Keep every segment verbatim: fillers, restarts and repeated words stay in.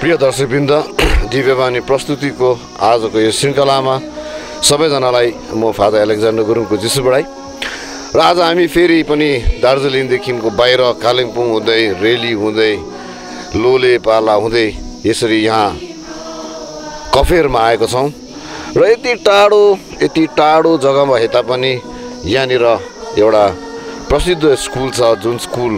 प्रिय दर्शकवृन्द, दिव्यवाणी प्रस्तुतिको आजको यो श्रृङ्खलामा सबैजनालाई म फादर एलेक्जेन्डर गुरुङको जिसु बढाई र आज हामी फेरि पनि दार्जिलिङदेखिको बाहिर कालिम्पोङ हुँदै रेली हुँदै लोले पाला हुँदै यसरी यहाँ कफेरमा आएको छौँ र यति टाढो यति टाढो जग्गा भए तापनि यहाँनिर एउटा प्रसिद्ध स्कुल छ जुन स्कुल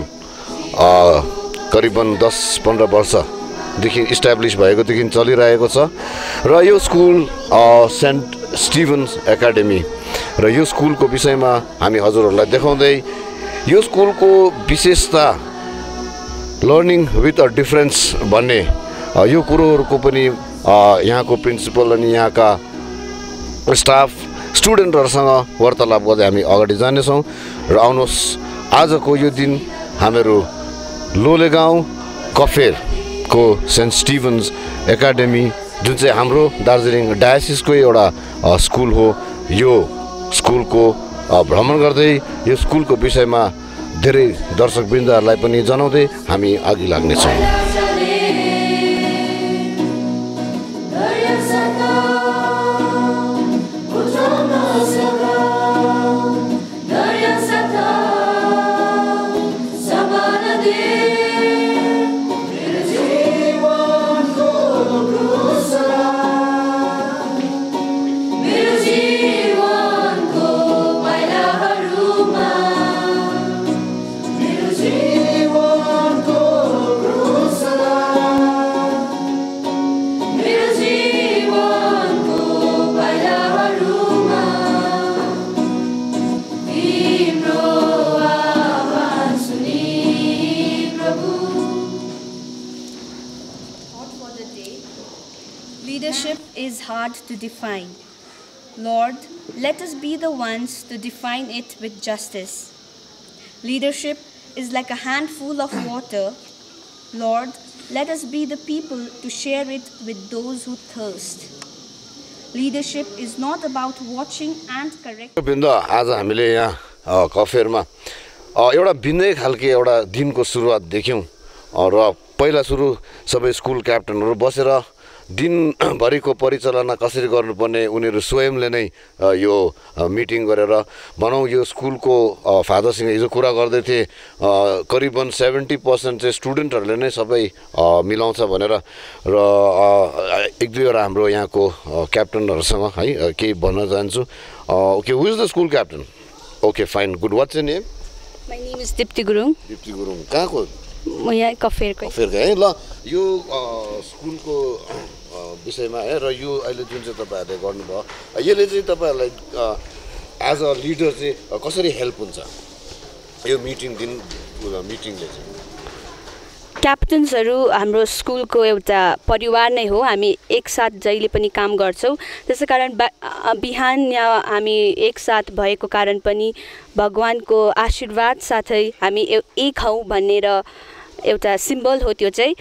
करिबन दस पन्ध्र वर्षदेखि इस्टाब्लिस भएकोदेखि चलिरहेको छ र यो स्कुल सेन्ट स्टिभन्स एकाडेमी र यो स्कुलको विषयमा हामी हजुरहरूलाई देखाउँदै यो स्कुलको विशेषता लर्निङ विथ अ डिफरेन्स भन्ने यो कुरोहरूको पनि यहाँको प्रिन्सिपल अनि यहाँका स्टाफ स्टुडेन्टहरूसँग वार्तालाप गर्दै हामी अगाडि जानेछौँ र आउनुहोस् आजको यो दिन हामीहरू लोले गाउँ कफेरको सेन्ट स्टिभन्स एकाडेमी जुन चाहिँ हाम्रो दार्जिलिङ डायसिसको एउटा स्कुल हो, यो स्कुलको भ्रमण गर्दै यो स्कुलको विषयमा धेरै दर्शकवृन्दहरूलाई पनि जनाउँदै हामी अघि लाग्नेछौँ। Leadership is hard to define. Lord, let us be the ones to define it with justice. Leadership is like a handful of water. Lord, let us be the people to share it with those who thirst. Leadership is not about watching and correcting. बिन्दु आज हामीले यहाँ कफेरमा एउटा भिन्नै खालको एउटा दिनको सुरुवात देख्यौँ र पहिला सुरु सबै स्कुल क्याप्टनहरू बसेर दिनभरिको परिचालना कसरी गर्नुपर्ने उनीहरू स्वयंले नै यो मिटिङ गरेर भनौँ यो स्कुलको फादरसँग हिजो कुरा गर्दै थिए करिबन सेभेन्टी पर्सेन्ट चाहिँ स्टुडेन्टहरूले नै सबै मिलाउँछ भनेर र एक दुईवटा हाम्रो यहाँको क्याप्टनहरूसँग है केही भन्न चाहन्छु। Okay, who is the school captain? Okay, fine, good. What's your name? My name is Dipti Gurung. Dipti Gurung कहाँको? म यहाँ कफेरको। कफेरको है। ल, यो स्कुलको विषयमा है र यो अहिले जुन चाहिँ तपाईँहरूले गर्नुभयो यसले चाहिँ तपाईँहरूलाई एज अ लिडर चाहिँ कसरी हेल्प हुन्छ यो मिटिङ दिन मिटिङले चाहिँ? क्याप्टन्सहरू हाम्रो स्कुलको एउटा परिवार नै हो। हामी एकसाथ जहिले पनि काम गर्छौँ, त्यसै कारण बिहान यहाँ हामी एकसाथ भएको कारण पनि भगवानको आशीर्वाद साथै हामी एक हौँ भनेर एउटा सिम्बल हो। त्यो चाहिँ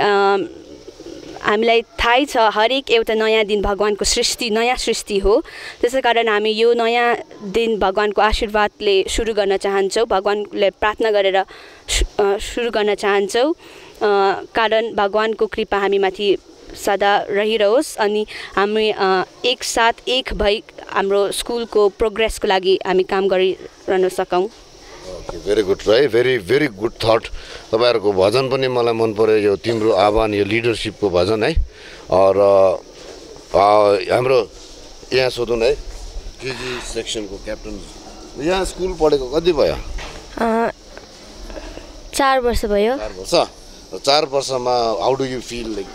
हामीलाई थाहै छ हरेक एउटा नयाँ दिन भगवानको सृष्टि नयाँ सृष्टि हो, त्यसै कारण हामी यो नयाँ दिन भगवानको आशीर्वादले सुरु गर्न चाहन्छौँ, भगवानले प्रार्थना गरेर सुरु गर्न चाहन्छौँ कारण भगवानको कृपा हामीमाथि सदा रहिरहोस् अनि हामी एकसाथ एक भई हाम्रो स्कुलको प्रोग्रेसको लागि हामी काम गरिरहन सकौँ। ओके, भेरी गुड है, भेरी भेरी गुड थट। तपाईँहरूको भजन पनि मलाई मन पर्यो, यो तिम्रो आह्वान, यो लिडरसिपको भजन है। र हाम्रो यहाँ सोधौँ है, केजी सेक्सनको क्याप्टन यहाँ स्कुल पढेको कति भयो? चार वर्ष भयो। चार वर्ष चार वर्षमा how do you feel? Like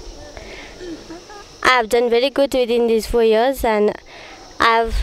I have done very good within these four years and I've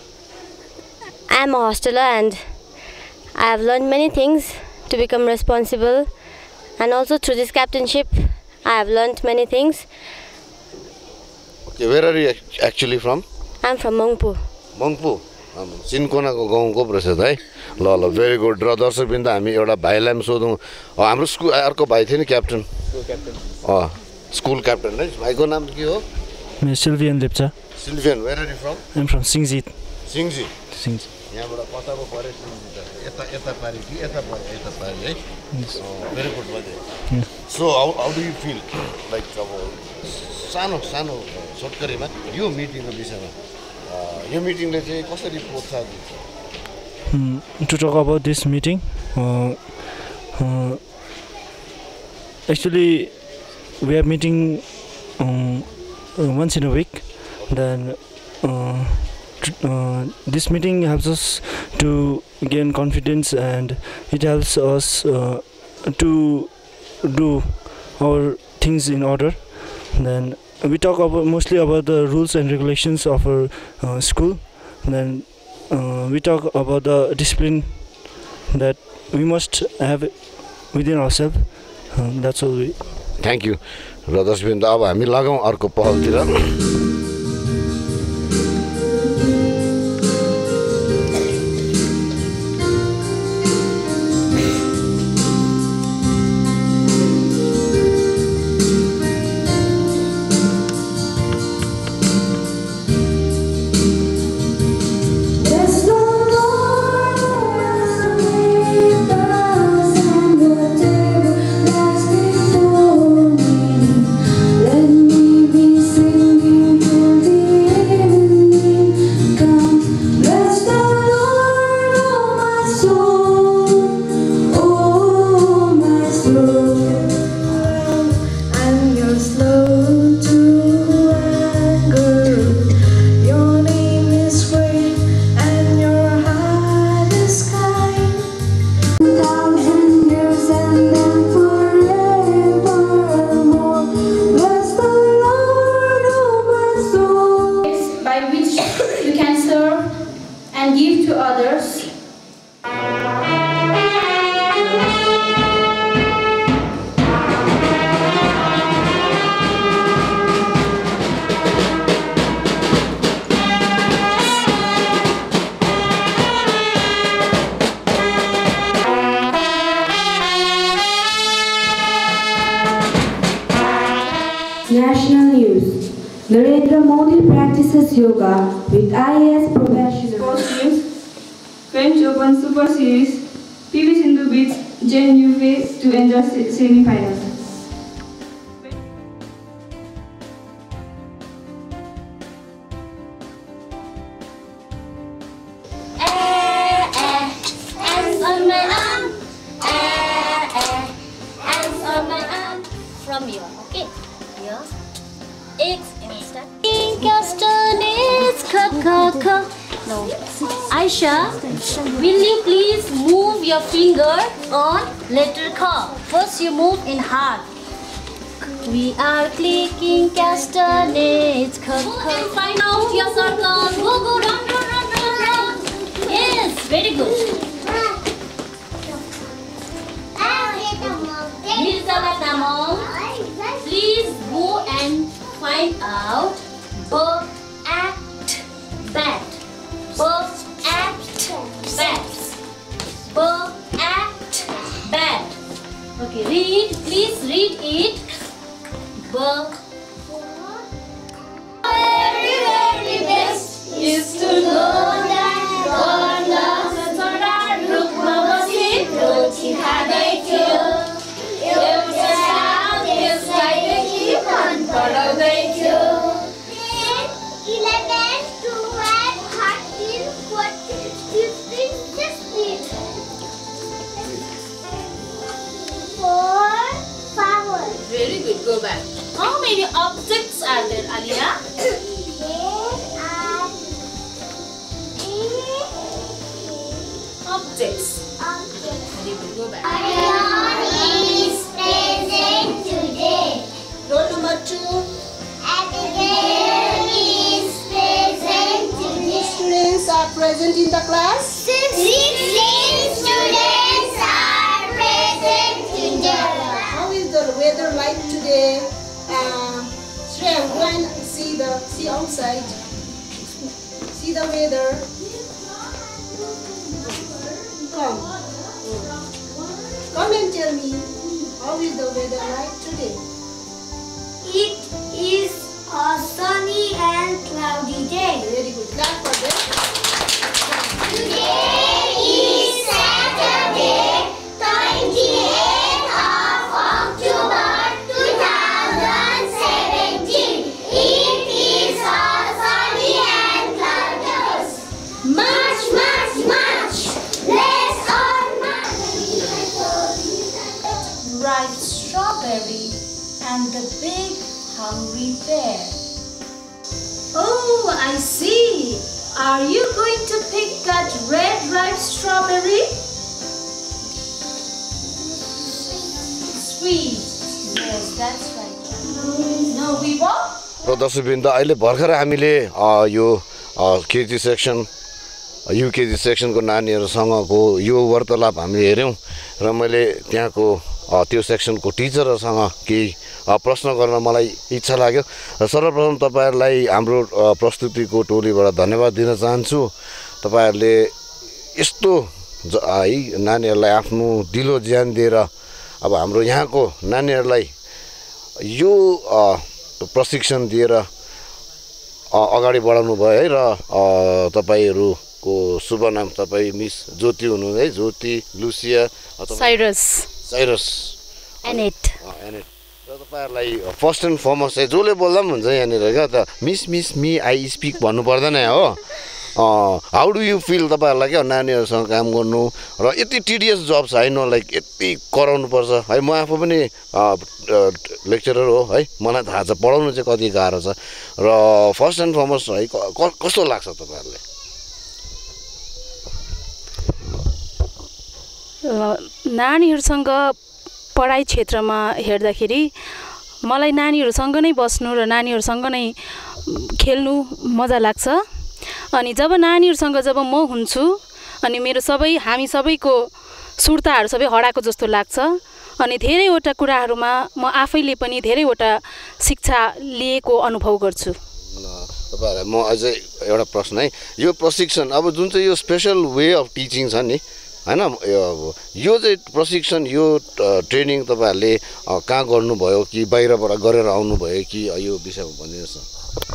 I am a hosteler and I have learned many things to become responsible, and also through this captainship I have learned many things. Okay, where are you actually from? I am from Mongpu. Mongpu? सिन्कोनाको गाउँको प्रसिद्ध है। ल ल, very good. र दर्शकवृन्द हामी एउटा भाइलाई पनि सोधौँ, हाम्रो स्कुल अर्को भाइ थियो नि क्याप्टन, अँ स्कुल क्याप्टन है, भाइको नाम के हो? Sylvian Lepcha. Sylvian, where are you from? I am from Singji. Singji Singji यहाँबाट कता पो पऱ्यो? सिङ्जी त यता यता पारि कि यता पारि? यता पारि है। Very good. So how, how do you feel? Like अब सानो सानो छोटकरीमा यो मिटिङको विषयमा यो मिटिङले चाहिँ कसरी प्रोत्साहन दिन्छ? Hmm, to talk about this meeting, uh, uh, actually we are meeting um, uh, once in a week. Then uh, t- uh, this meeting helps us to gain confidence, and it helps us uh, to do our things in order. Then we talk about mostly about the rules and regulations of our uh, school. Then uh, we talk about the discipline that we must have within ourselves. Uh, that's all we. Thank you र दर्शकवृन्द अब हामी लागौँ अर्को पहलतिर. And give to others. National news. Narendra Modi practices yoga with I A S professionals. Sports news. French Open Super Series. P V Sindhu beats Jen Yufei to enter se- semi-finals. Hands on my arm, eh, eh, hands on my arm. From you, okay? Here, it's instant. Castanets, ka ka ka. No, Aisha, will you please move your finger on letter K? First, you move in heart. We are clicking castanets, ka ka. And find out your circle. Go, go, run, run, run, run, run. Yes, very good. Mirza Tamil, please go and find out verb act bat. Verb act bat. Verb act bat. Okay, read. Please read it. Verb. Very, very best is to know that God loves us. Rukma Wasit, Roti Hadaitu. एउटा साथ यसलाई keep on पढाउँदैछु. eleven, twelve, thirteen, fourteen, fifteen, sixteen. Four flowers. Very good, go back. How many objects are there, Alia? There are eight Objects. objects. Very good, go back. Iron is present today. Roll number two. Abigail is present today. Students are present in the class. Sixteen students are present today. How is the weather like today? Uh, Shreya, go and see the see outside. See the weather. Come. Come and tell me how is the weather like today? It is a sunny and cloudy day. Very good. Clap for them. Today is Saturday, twenty-eighth of October. and the big hungry bear. Oh, I see. Are you going to pick that red ripe strawberry? Sweet. Yes, that's right. No, we won't. र दर्शकवृन्द अहिले भर्खर हामीले अ, यो KG section UKG सेक्सनको नानीहरूसँगको यो वार्तालाप हामीले हेऱ्यौँ र मैले त्यहाँको अ, त्यो सेक्सनको टिचरहरूसँग केही अ, प्रश्न गर्न मलाई इच्छा लाग्यो र सर्वप्रथम तपाईँहरूलाई हाम्रो अ, प्रस्तुतिको टोलीबाट धन्यवाद दिन चाहन्छु। तपाईँहरूले यस्तो ज है नानीहरूलाई आफ्नो दिलो ज्यान दिएर अब हाम्रो यहाँको नानीहरूलाई यो अ, प्रशिक्षण दिएर अगाडि बढाउनु भयो है। र तपाईँहरूको शुभ नाम तपाईँ मिस ज्योति हुनु है, Jyoti, Lucia, Cyrus Cyrus Annette Annette र तपाईँहरूलाई फर्स्ट एन्ड फर्मोस्ट चाहिँ जसले बोल्दा पनि हुन्छ यहाँनिर क्या त miss miss me I speak भन्नु पर्दैन हो। हाउ डु यु फिल तपाईँहरूलाई क्या नानीहरूसँग काम गर्नु र यति टिडियस जब छ होइन, लाइक यति कराउनु पर्छ है। म आफू पनि लेक्चरर हो है, मलाई थाहा छ पढाउनु चाहिँ कति गाह्रो छ र फर्स्ट एन्ड फर्मोस्ट है कस्तो लाग्छ तपाईँहरूलाई? नानीहरूसँग पढाइ क्षेत्रमा हेर्दाखेरि मलाई नानीहरूसँग नै बस्नु र नानीहरूसँग नै खेल्नु मजा लाग्छ। अनि जब नानीहरूसँग जब म हुन्छु अनि मेरो सबै हामी सबैको सुर्ताहरू सबै हराएको जस्तो लाग्छ अनि धेरैवटा कुराहरूमा म आफैले पनि धेरैवटा शिक्षा लिएको अनुभव गर्छु। तपाईँहरूलाई म अझै एउटा प्रश्न है, यो प्रशिक्षण अब जुन चाहिँ यो स्पेसल वे अफ टिचिङ छ नि होइन, यो चाहिँ प्रशिक्षण यो ट्रेनिङ तपाईँहरूले कहाँ गर्नुभयो कि बाहिरबाट गरेर आउनुभयो कि यो विषयमा भनिदिनुहोस् न।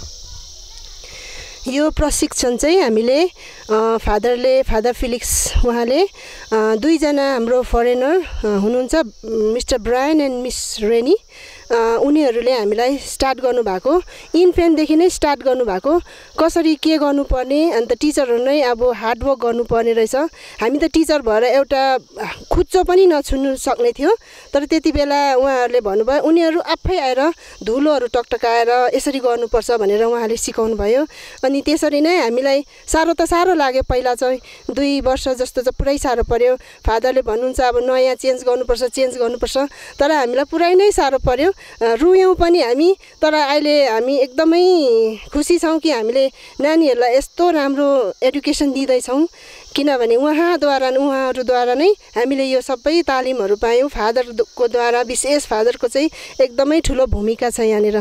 यो प्रशिक्षण चाहिँ हामीले फादरले फादर फिलिक्स उहाँले दुईजना हाम्रो फरेनर हुनुहुन्छ mister Brian and miss Renee, उनीहरूले हामीलाई स्टार्ट गर्नुभएको इन्फेन्टदेखि नै स्टार्ट गर्नुभएको कसरी के गर्नुपर्ने अन्त टिचरहरू नै अब हार्डवर्क गर्नुपर्ने रहेछ। हामी त टिचर भएर एउटा खुच्चो पनि नछुनु सक्ने थियो, तर त्यति बेला उहाँहरूले भन्नुभयो उनीहरू आफै आएर धुलोहरू टकटकाएर यसरी गर्नुपर्छ भनेर उहाँले सिकाउनु भयो। अनि त्यसरी नै हामीलाई साह्रो त साह्रो लाग्यो, पहिला चाहिँ दुई वर्ष जस्तो चाहिँ पुरै साह्रो पर्यो। फादरले भन्नुहुन्छ अब नयाँ चेन्ज गर्नुपर्छ चेन्ज गर्नुपर्छ, तर हामीलाई पुरै नै साह्रो पर्यो, रुयौँ पनि हामी। तर अहिले हामी एकदमै खुसी छौँ कि हामीले नानीहरूलाई यस्तो राम्रो एडुकेसन दिँदैछौँ, किनभने उहाँद्वारा उहाँहरूद्वारा नै हामीले यो सबै तालिमहरू पायौँ। फादरको द्वारा विशेष फादरको चाहिँ एकदमै ठुलो भूमिका छ यहाँनिर।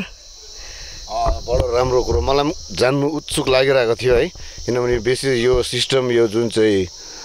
बडो राम्रो कुरो, मलाई जान्नु उत्सुक लागिरहेको थियो है, किनभने बेसी यो सिस्टम यो जुन चाहिँ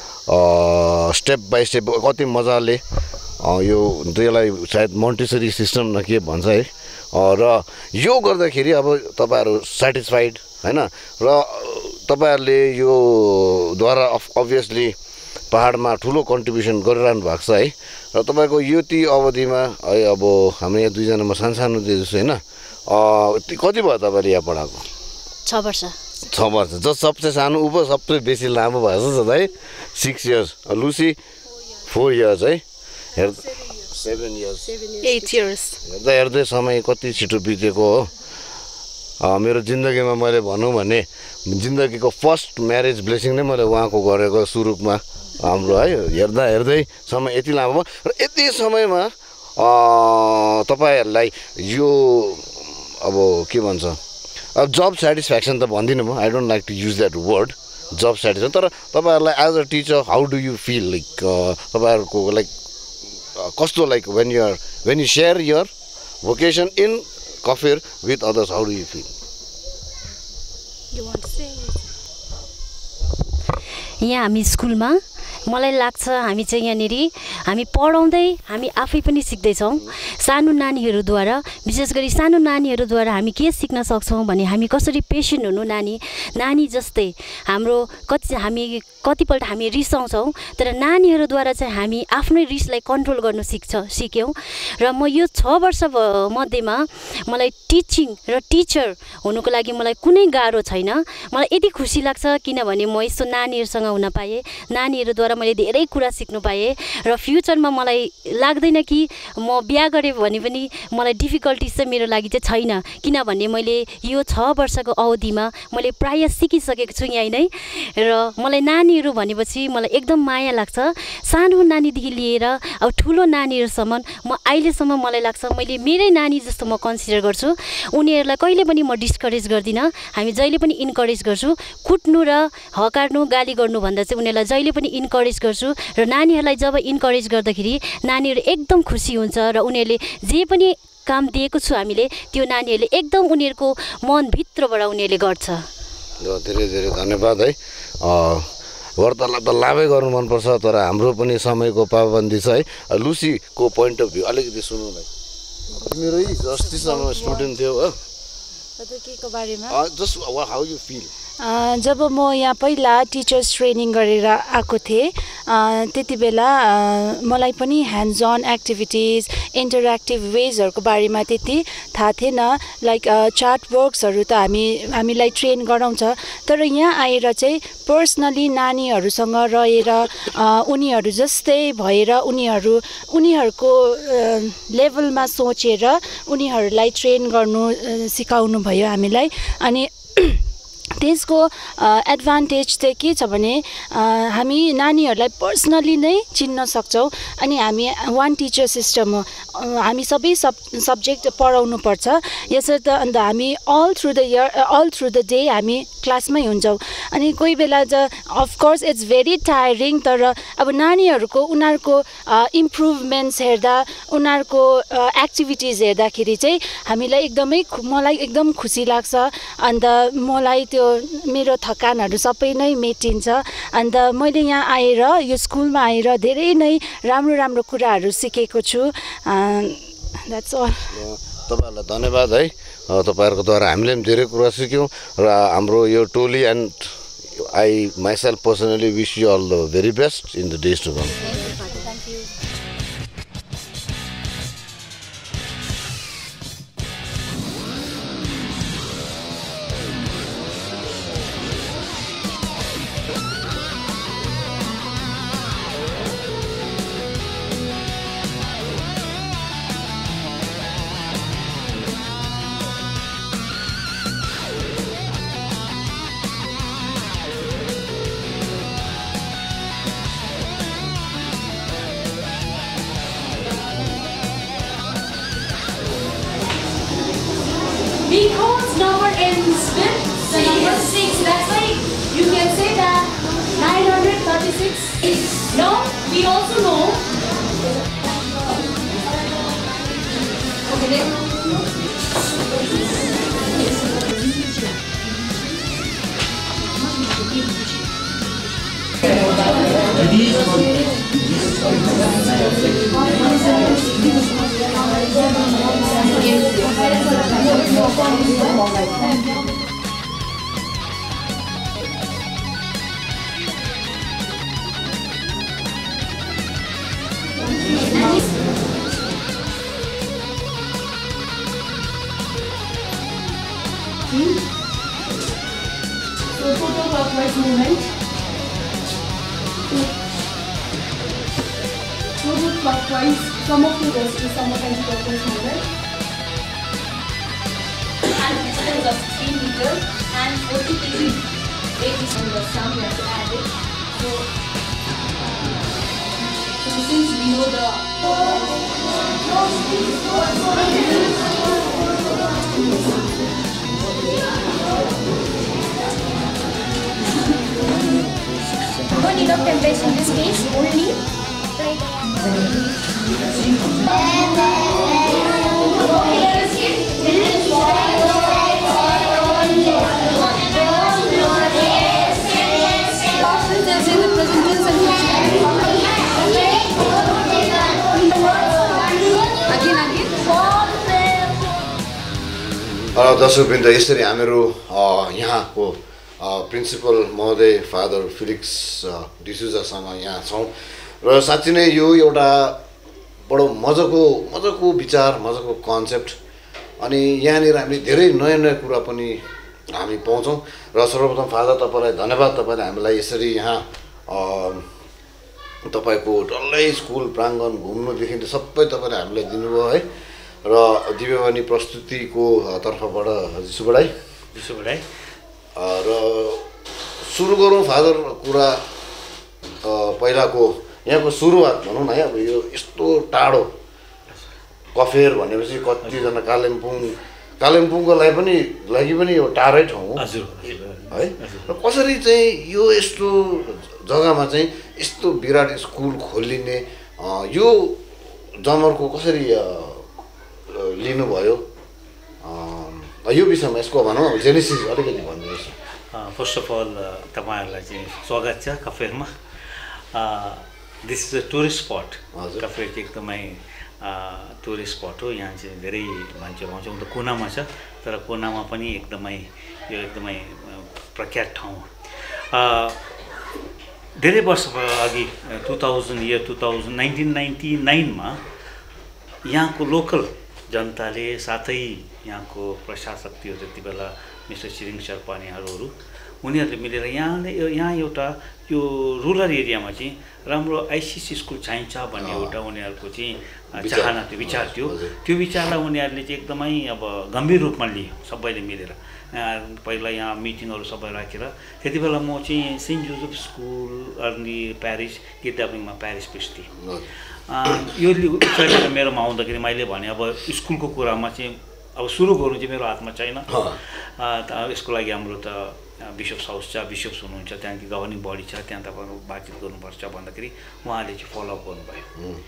स्टेप बाई स्टेप कति मजाले यो त्यसलाई सायद मोन्टेसरी सिस्टम न के भन्छ है। र यो गर्दाखेरि अब तपाईँहरू सेटिस्फाइड होइन, र तपाईँहरूले यो द्वारा अभियसली पहाडमा ठुलो कन्ट्रिब्युसन गरिरहनु भएको छ है। र तपाईँको यो ती अवधिमा है अब हामी यहाँ दुईजनामा सानो सानो दिँदैछु होइन, कति भयो तपाईँले यहाँ पढाएको? छ वर्ष छ वर्ष जो सबसे सानो ऊ पो सबसे बेसी लामो भएछ त है, six years. Lucy four years है, हेर् सेभेन इयर्स एट इयर्स हेर्दा हेर्दै समय कति छिटो बितेको हो। मेरो जिन्दगीमा मैले भनौँ भने जिन्दगीको फर्स्ट म्यारेज ब्लेसिङ नै मैले उहाँको गरेको सुरुमा हाम्रो है। हेर्दा हेर्दै समय यति लामो भयो र यति समयमा तपाईँहरूलाई यो अब के भन्छ अब जब सेटिस्फ्याक्सन त भन्दिनँ म, I don't like to use that word जब सेटिस्फ्याक्सन, तर तपाईँहरूलाई as a teacher how do you feel like तपाईँहरूको लाइक कस्तो like when you're when you share your vocation in Kafer with others, how do you feel? यहाँ हामी स्कुलमा मलाई लाग्छ हामी चाहिँ यहाँनिर हामी पढाउँदै हामी आफै पनि सिक्दैछौँ। सानो नानीहरूद्वारा विशेष गरी सानो नानीहरूद्वारा हामी के सिक्न सक्छौँ भने हामी कसरी पेसेन्ट हुनु, नानी नानी जस्तै हाम्रो कति हामी कतिपल्ट हामी रिसाउँछौँ, तर नानीहरूद्वारा चाहिँ हामी आफ्नै रिसलाई कन्ट्रोल गर्नु सिक्छ सिक्यौँ। र म यो छ वर्ष मध्येमा मलाई टिचिङ र टिचर हुनुको लागि मलाई कुनै गाह्रो छैन। मलाई यति खुसी लाग्छ किनभने म यस्तो नानीहरूसँग हुन पाएँ, नानीहरूद्वारा मैले धेरै कुरा सिक्नु पाएँ र फ्युचरमा मलाई लाग्दैन कि म बिहा गरेँ भने पनि मलाई डिफिकल्टिज चाहिँ मेरो लागि चाहिँ छैन, किनभने मैले यो छ वर्षको अवधिमा मैले प्रायः सिकिसकेको छु यहीँ नै। र मलाई नानीहरू भनेपछि मलाई एकदम माया लाग्छ, सानो नानीदेखि लिएर अब ठुलो नानीहरूसम्म। म अहिलेसम्म मलाई लाग्छ मैले मेरै नानी जस्तो म कन्सिडर गर्छु। उनीहरूलाई कहिले पनि म डिस्करेज गर्दिनँ, हामी जहिले पनि इन्करेज गर्छु। कुट्नु र हकार्नु गाली गर्नुभन्दा चाहिँ उनीहरूलाई जहिले पनि इन्करेज गर्छु। र नानीहरूलाई जब इन्करेज गर्दाखेरि नानीहरू एकदम खुसी हुन्छ र उनीहरूले जे पनि काम दिएको छु हामीले त्यो नानीहरूले एकदम उनीहरूको मनभित्रबाट उनीहरूले गर्छ। धेरै धेरै धन्यवाद है। वार्तालाप त लामै गर्नु मनपर्छ तर हाम्रो पनि समयको पाबन्दी छ है। लुसीको पोइन्ट अफ भ्यू अलिकति सुन्नु भाइ। मेरो अस्तिसम्म स्टुडेन्ट थियो हो, के को बारेमा जस्ट हाउ यु फिल? जब म यहाँ पहिला टिचर्स ट्रेनिङ गरेर आएको थिएँ त्यति बेला मलाई पनि ह्यान्ड्स अन एक्टिभिटिज इन्टरेक्टिभ वेजहरूको बारेमा त्यति थाहा थिएन। लाइक चार्ट वर्क्सहरू त हामी हामीलाई ट्रेन गराउँछ, तर यहाँ आएर चाहिँ पर्सनली नानीहरूसँग रहेर उनीहरू जस्तै भएर उनीहरू उनीहरूको लेभलमा सोचेर उनीहरूलाई ट्रेन गर्नु सिकाउनु भयो हामीलाई। अनि त्यसको एडभान्टेज चाहिँ के छ भने हामी नानीहरूलाई पर्सनली नै चिन्न सक्छौँ। अनि हामी वान टिचर सिस्टम हो, हामी सबै सब सब्जेक्ट पढाउनु पर्छ यसर्थ। अन्त हामी all through the year all through the day हामी क्लासमै हुन्छौँ। अनि कोही बेला त अफकोर्स इट्स भेरी टायरिङ, तर अब नानीहरूको उनीहरूको इम्प्रुभमेन्ट्स हेर्दा उनीहरूको एक्टिभिटिज हेर्दाखेरि चाहिँ हामीलाई एकदमै मलाई एकदम खुसी लाग्छ। अन्त मलाई त्यो मेरो थकानहरू सबै नै मेटिन्छ। अन्त मैले यहाँ आएर यो स्कुलमा आएर धेरै नै राम्रो राम्रो कुराहरू सिकेको छु। That's all. तपाईँहरूलाई धन्यवाद है, तपाईँहरूकोद्वारा हामीले पनि धेरै कुरा सिक्यौँ र हाम्रो यो टोली and I myself personally wish you all the very best in the days to come. Because number ends with the number six. That's why you can say that nine hundred thirty-six is. Now we also know. Okay, so total clockwise movement. Total clockwise, sum of two goes to sum of anti-clockwise movement. And distance of three meters and forty kilograms. Weight is on the sum, we have to add it. So, so since we know the no need of temperature in this case, only दर्शकवृन्द, यसरी हामीहरू यहाँको principal महोदय father Felix डिसुजासँग यहाँ छौँ र साँच्चै नै यो एउटा बडो मजाको मजाको विचार मजाको कन्सेप्ट अनि यहाँनिर हामीले धेरै नयाँ नयाँ कुरा पनि हामी पाउँछौँ। र सर्वप्रथम फादर तपाईँलाई धन्यवाद, तपाईँले हामीलाई यसरी यहाँ तपाईँको डल्लै स्कुल प्राङ्गण घुम्नुदेखि त सबै तपाईँले हामीलाई दिनुभयो है र दिव्यवाणी प्रस्तुतिको तर्फबाट जिसु बढाई जिसु बढाई र सुरु गरौँ फादर कुरा पहिलाको यहाँको सुरुवात भनौँ न है अब यो यस्तो टाढो कफेर भनेपछि कतिजना कालिम्पोङ कालिम्पोङको लागि पनि लागि पनि यो टाढै ठाउँ हो है र कसरी चाहिँ यो यस्तो जग्गामा चाहिँ यस्तो विराट स्कुल खोलिने यो जमर्को कसरी लिनुभयो यो विषयमा यसको भनौँ अब जेनेसिस अलिकति भनिदिनुहोस्। फर्स्ट अफ अल तपाईँहरूलाई चाहिँ स्वागत छ कफेरमा। This is a tourist spot. Kafer चाहिँ एकदमै टुरिस्ट स्पट हो। यहाँ चाहिँ धेरै मान्छेहरू आउँछ। त कुनामा छ तर कुनामा पनि एकदमै यो एकदमै प्रख्यात ठाउँ हो। धेरै वर्ष अघि two thousand year two thousand nineteen ninety नाइनमा यहाँको लोकल जनताले साथै यहाँको प्रशासक थियो त्यति बेला मिस्टर छिरिङ शेर्पा नेहरूहरू उनीहरूले मिलेर यहाँले यहाँ एउटा यो रुरल एरियामा चाहिँ राम्रो आइसिसी स्कुल चाहिन्छ भन्ने एउटा उनीहरूको चाहिँ चाहना थियो, विचार थियो। त्यो विचारलाई उनीहरूले चाहिँ एकदमै अब गम्भीर रूपमा लियो सबैले मिलेर। पहिला यहाँ मिटिङहरू सबै राखेर त्यति बेला म चाहिँ Saint Joseph school early parish किताबिङमा प्यारिस प्रिस्ट थिएँ। यो विचार मेरोमा आउँदाखेरि मैले भने अब स्कुलको कुरामा चाहिँ अब सुरु गर्नु चाहिँ मेरो हातमा छैन। यसको लागि हाम्रो त बिसप्स हाउस छ, बिसप्स हुनुहुन्छ, त्यहाँदेखि गभर्निङ बडी छ, त्यहाँ तपाईँहरू बातचित गर्नुपर्छ भन्दाखेरि उहाँले चाहिँ फलोअप गर्नुभयो।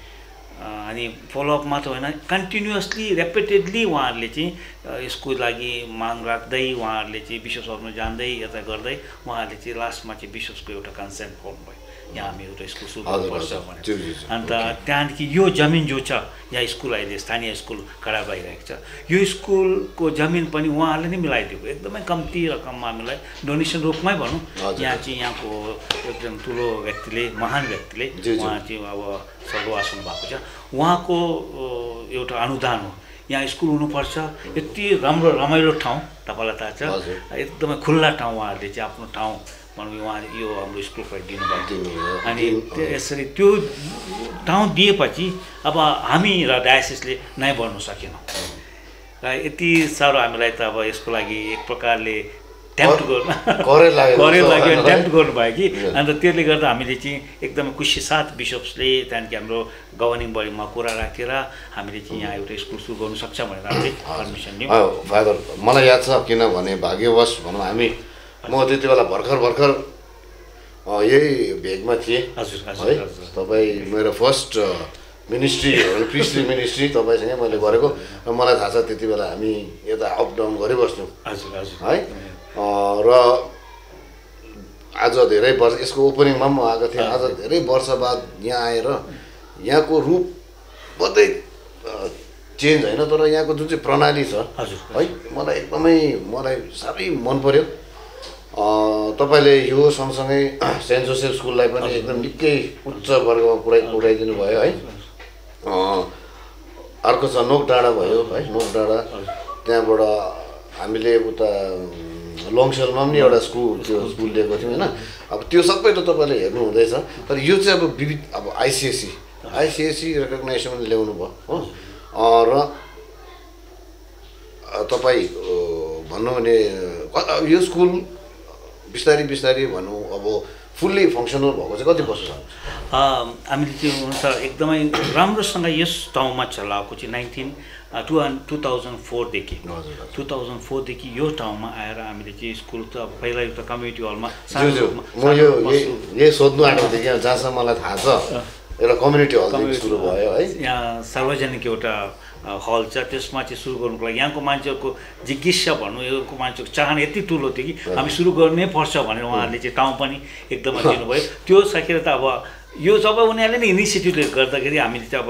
अनि फलोअप मात्र होइन कन्टिन्युसली रेपिटेडली उहाँहरूले चाहिँ यसको लागि माग राख्दै उहाँहरूले चाहिँ बिसप्स हाउसमा जाँदै यता गर्दै उहाँहरूले चाहिँ लास्टमा चाहिँ बिसप्सको एउटा कन्सेन्ट पाउनुभयो यहाँ हामी एउटा स्कुल सुरु गर्नुपर्छ भनेर। अन्त त्यहाँदेखि यो जमिन जो छ यहाँ स्कुल अहिले स्थानीय स्कुल खडा भइरहेको छ यो स्कुलको जमिन पनि उहाँहरूले नै मिलाइदिएको एकदमै कम्ती रकममा हामीलाई डोनेसन रूपमै भनौँ। यहाँ चाहिँ यहाँको एकदम ठुलो व्यक्तिले महान व्यक्तिले उहाँ चाहिँ अब स्वर्गवास हुनुभएको छ उहाँको एउटा अनुदान हो। यहाँ स्कुल हुनुपर्छ। यति राम्रो रमाइलो ठाउँ तपाईँलाई थाहा छ एकदमै खुल्ला ठाउँ उहाँहरूले चाहिँ आफ्नो ठाउँ भनौँ उहाँले यो हाम्रो स्कुलको दिनुभएको। अनि यसरी त्यो ठाउँ दिएपछि अब हामी र डायसिसले नै बढ्नु सकेनौँ र यति साह्रो हामीलाई त अब यसको लागि एक प्रकारले टेम्प्ट गर्नु करै लाग्यो टेम्प्ट गर्नुभयो कि। अन्त त्यसले गर्दा हामीले चाहिँ एकदमै खुसी साथ बिसप्सले त्यहाँदेखि हाम्रो गभर्निङ बडीमा कुरा राखेर हामीले चाहिँ यहाँ एउटा स्कुल सुरु गर्नु सक्छ भनेर हामीले पर्मिसन दियौँ। फादर मलाई याद छ किनभने भाग्यवश भनौँ हामी म त्यति बेला भर्खर भर्खर यही भेगमा थिएँ है। तपाईँ मेरो फर्स्ट मिनिस्ट्री प्रिस्ट्री मिनिस्ट्री तपाईँसँगै मैले गरेको र मलाई थाहा छ त्यति बेला हामी यता अप डाउन गरिबस्थ्यौँ है। र आज धेरै वर्ष यसको ओपनिङमा पनि म आएको थिएँ। आज धेरै वर्ष बाद यहाँ आएर यहाँको रूप मात्रै चेन्ज होइन तर यहाँको जुन चाहिँ प्रणाली छ है मलाई एकदमै मलाई साह्रै मन पर्यो। तपाईँले यो सँगसँगै सेन्ट जोसेफ स्कुललाई पनि एकदम निकै उच्च वर्गमा पुऱ्याइ पुऱ्याइदिनु भयो है। अर्को छ नोक डाँडा भयो है। नोक डाँडा त्यहाँबाट हामीले उता लङसेलमा पनि एउटा स्कुल त्यो स्कुल लिएको थियौँ होइन। अब त्यो सबै त तपाईँले हेर्नु हुँदैछ तर यो चाहिँ अब विविध अब आइसिएससी आइसिएससी रेकग्नाइजेसन ल्याउनु भयो हो। र तपाईँ भन्नु भने यो स्कुल बिस्तारै बिस्तारै भनौँ अब फुल्ली फङ्सनल भएको चाहिँ कति वर्ष छ? हामीले चाहिँ हुन त एकदमै राम्रोसँग यस ठाउँमा चलाएको चाहिँ नाइन्टिन टु टु थाउजन्ड फोरदेखि टु थाउजन्ड फोरदेखि यो ठाउँमा आएर हामीले चाहिँ स्कुल त पहिला एउटा कम्युनिटी हलमा म यो यही सोध्नु आएको थिएँ क्या जहाँसम्म मलाई थाहा छ एउटा कम्युनिटी हल सुरु भयो है। यहाँ सार्वजनिक एउटा हल छ त्यसमा चाहिँ सुरु गर्नुको लागि यहाँको मान्छेहरूको जिज्ञासा भनौँ योको मान्छेको चाहना यति ठुलो थियो कि हामी सुरु गर्नै पर्छ भनेर उहाँहरूले चाहिँ ठाउँ पनि एकदमै दिनुभयो। त्यो सकेर त अब यो जब उनीहरूले नै इनिसिएटिभले गर्दाखेरि हामीले चाहिँ अब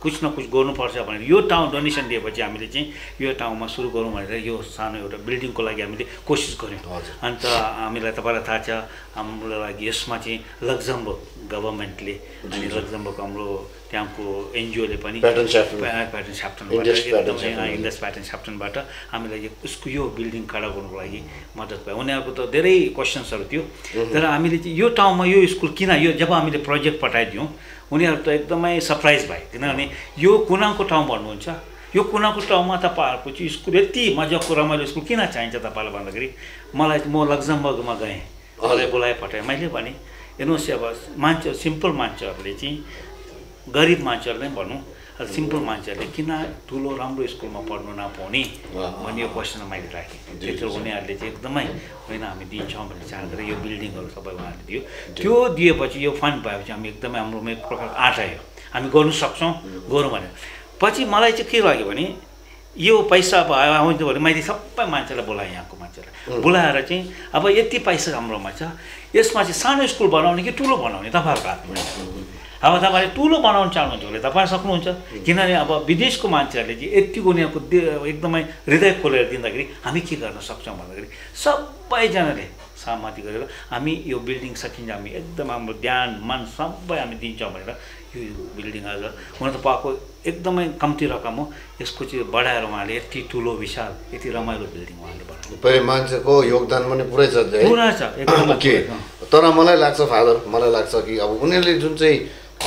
कुछ न कुछ गर्नुपर्छ भनेर यो ठाउँ डोनेसन दिएपछि हामीले चाहिँ यो ठाउँमा सुरु गरौँ भनेर यो सानो एउटा बिल्डिङको लागि हामीले कोसिस गऱ्यौँ। अन्त हामीलाई तपाईँलाई थाहा छ हाम्रो लागि यसमा चाहिँ लक्जमबर्ग गभर्मेन्टले अनि लक्जमबर्ग हाम्रो त्यहाँको एनजिओले पनि प्याटर्न च्याप्टन प्याटर्न च्याप्टनबाट एकदमै इन्डस प्याटर्न च्याप्टनबाट हामीलाई उसको यो बिल्डिङ खडा गर्नुको लागि मद्दत भयो। उनीहरूको त धेरै क्वेसन्सहरू थियो, तर हामीले चाहिँ यो ठाउँमा यो स्कुल किन, यो जब हामीले प्रोजेक्ट पठाइदियौँ उनीहरू त एकदमै सरप्राइज भए, किनभने यो कुनाको ठाउँ भन्नुहुन्छ, यो कुनाको ठाउँमा तपाईँहरूको चाहिँ स्कुल यति मजाको रमाइलो स्कुल किन चाहिन्छ तपाईँलाई भन्दाखेरि मलाई म लक्जमबर्गमा गएँ, मलाई बोलाए पठाएँ। मैले भने हेर्नुहोस् अब मान्छे सिम्पल मान्छेहरूले चाहिँ गरिब मान्छेहरूले नै भनौँ, सिम्पल मान्छेहरूले किन ठुलो राम्रो स्कुलमा पढ्नु नपाउने भन्ने यो क्वेसन मैले राखेँ। त्यतिखेर उनीहरूले चाहिँ एकदमै होइन हामी दिन्छौँ भन्ने चाहेर यो बिल्डिङहरू सबै उहाँहरूले दियो। त्यो दिएपछि यो फन्ड भएपछि हामी एकदमै हाम्रोमा एक प्रकार आँट आयो, हामी गर्नु सक्छौँ गरौँ भनेर। पछि मलाई चाहिँ के लाग्यो भने यो पैसा अब आउँछ भने मैले सबै मान्छेलाई बोलाएँ, यहाँको मान्छेलाई बोलाएर चाहिँ अब यति पैसा हाम्रोमा छ, यसमा चाहिँ सानो स्कुल बनाउने कि ठुलो बनाउने तपाईँहरूको हातमा। अब तपाईँले ठुलो बनाउनु चाहनुहुन्छ भने तपाईँ सक्नुहुन्छ, किनभने अब विदेशको मान्छेहरूले चाहिँ यतिको उनीहरूको एकदमै हृदय खोलेर दिँदाखेरि हामी के गर्न सक्छौँ भन्दाखेरि सबैजनाले सहमति गरेर हामी यो बिल्डिङ सकिन्छ, हामी एकदम हाम्रो ध्यान मन सबै हामी दिन्छौँ भनेर यो बिल्डिङ आज हुन त पाएको एकदमै कम्ती रकम हो, यसको चाहिँ बढाएर उहाँले यति ठुलो विशाल यति रमाइलो बिल्डिङ उहाँले बनाउनु। मान्छेको योगदान पनि पुरै छ, पुरा छ एकदम। के तर मलाई लाग्छ फादर, मलाई लाग्छ कि अब उनीहरूले जुन चाहिँ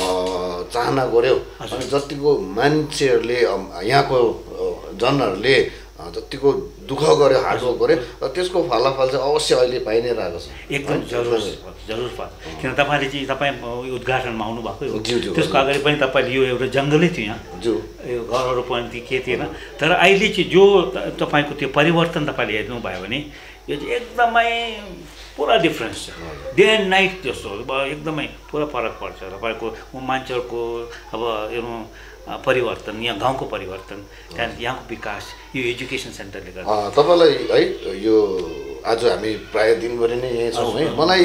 चाहना गर्यो अनि जतिको मान्छेहरूले यहाँको जनहरूले जतिको दुःख गर्यो हार्डवर्क गर्यो र त्यसको फलाफल चाहिँ अवश्य अहिले पाइ नै रहेको छ। एकदम जरुर जरुर पाउँछ, किन तपाईँले चाहिँ तपाईँ उद्घाटनमा आउनुभएको हो, त्यसको अगाडि पनि तपाईँले यो एउटा जङ्गलै थियो यहाँ, यो घरहरू पनि के थिएन, तर अहिले चाहिँ जो तपाईँको त्यो परिवर्तन तपाईँले हेर्नुभयो भने यो चाहिँ एकदमै पुरा डिफ्रेन्स छ, डे एन्ड नाइट जस्तो एकदमै पुरा फरक पर्छ। तपाईँको मान्छेहरूको अब हेर्नु परिवर्तन, यहाँ गाउँको परिवर्तन, त्यहाँदेखि यहाँको विकास यो एजुकेसन सेन्टरले गर्दा। तपाईँलाई है यो आज हामी प्रायः दिनभरि नै यहीँ छौँ है, मलाई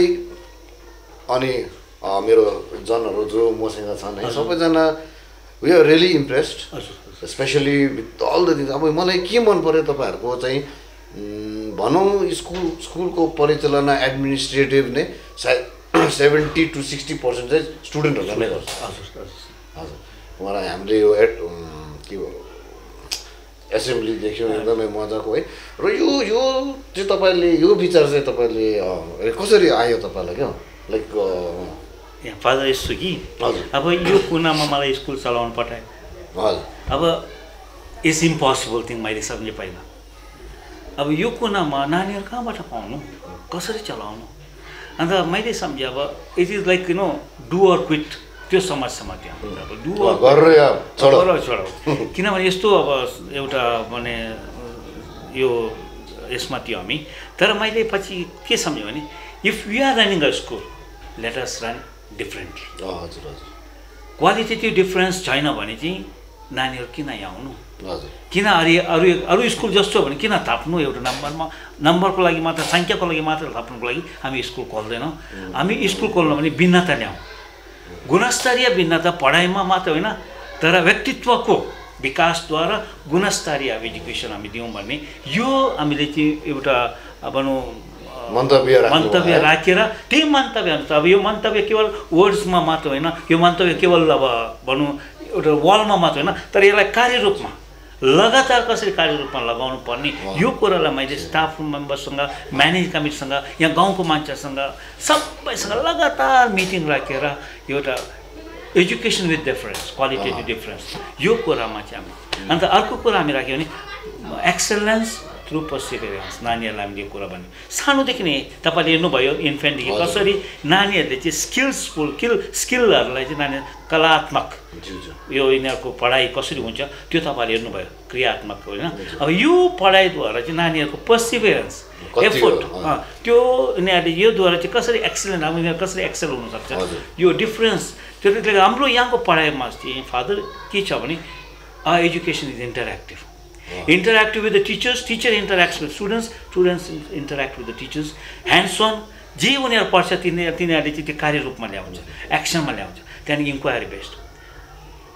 अनि मेरो जनहरू जो मसँग छन् है सबैजना we are really impressed, specially with all the things. अब मलाई के मन पऱ्यो तपाईँहरूको चाहिँ भनौँ स्कुल स्कुलको परिचालना एडमिनिस्ट्रेटिभ नै सायद सेभेन्टी टु सिक्सटी पर्सेन्ट चाहिँ स्टुडेन्टहरूलाई नै गर्छ। हजुर हजुर उहाँलाई हामीले यो एड के भयो एसेम्ब्ली देख्यौँ एकदमै मजाको है। र यो यो चाहिँ तपाईँले यो विचार चाहिँ तपाईँले कसरी आयो तपाईँलाई क्या लाइक यहाँ फादर यस्तो कि हजुर अब यो कुनामा मलाई स्कुल चलाउनु पठायो, हजुर अब इट्स इम्पोसिबल थिङ मैले सम्झेँ पहिला। अब यो कुनामा नानीहरू कहाँबाट पाउनु, कसरी चलाउनु, अन्त मैले सम्झेँ अब it is like you know do or quit, त्यो समस्यामा त्यहाँ अब डु अर छोडाउ, किनभने यस्तो अब एउटा भने यो यसमा थियो हामी। तर मैले पछि के सम्झेँ भने if we are running a school let us run differently. हजुर हजुर क्वालिटेटिभ डिफ्रेन्स छैन भने चाहिँ नानीहरू किन यहाँ आउनु, किन अरू अरू अरू स्कुल जस्तो भने किन थप्नु, एउटा नम्बरमा नम्बरको लागि मात्र सङ्ख्याको लागि मात्र थप्नुको लागि हामी स्कुल खोल्दैनौँ। हामी स्कुल खोल्नु भने भिन्नता ल्याउँ, गुणस्तरीय भिन्नता पढाइमा मात्र होइन तर व्यक्तित्वको विकासद्वारा गुणस्तरीय एजुकेसन हामी दियौँ भन्ने यो हामीले चाहिँ एउटा भनौँ मन्तव्य मन्तव्य राखेर त्यही मन्तव्य अनुसार अब यो मन्तव्य केवल वर्ड्समा मात्र होइन, यो मन्तव्य केवल अब भनौँ एउटा वालमा मात्र होइन तर यसलाई कार्यरूपमा लगातार कसरी कार्यरूपमा लगाउनु पर्ने यो कुरालाई मैले स्टाफ मेम्बरसँग म्यानेज कमिटीसँग यहाँ गाउँको मान्छेसँग सबैसँग लगातार मिटिङ राखेर एउटा education with difference qualitative difference यो कुरामा चाहिँ हामी। अन्त अर्को कुरा हामी राख्यौँ भने एक्सेलेन्स थ्रु पर्सिभेरेन्स, नानीहरूलाई हामीले कुरा भन्यो सानोदेखि नै तपाईँले हेर्नुभयो इन्फेन्टदेखि कसरी नानीहरूले चाहिँ स्किल्सफुल स्किल स्किलहरूलाई चाहिँ नानी कलात्मक यो यिनीहरूको पढाइ कसरी हुन्छ त्यो तपाईँले हेर्नुभयो क्रियात्मक होइन। अब यो पढाइद्वारा चाहिँ नानीहरूको पर्सिभेरेन्स एफोर्ट त्यो यिनीहरूले योद्वारा चाहिँ कसरी एक्सेलेन्ट अब यिनीहरू कसरी एक्सेल हुनसक्छ यो डिफ्रेन्स। त्यसले हाम्रो यहाँको पढाइमा चाहिँ फादर के छ भने education is interactive, interactive with the teachers, teacher interacts with students, students interact with the teachers, hands on जे उनीहरू पढ्छ तिनीहरू तिनीहरूले चाहिँ त्यो कार्यरूपमा ल्याउँछ, एक्सनमा ल्याउँछ, त्यहाँदेखि इन्क्वायरी बेस्ड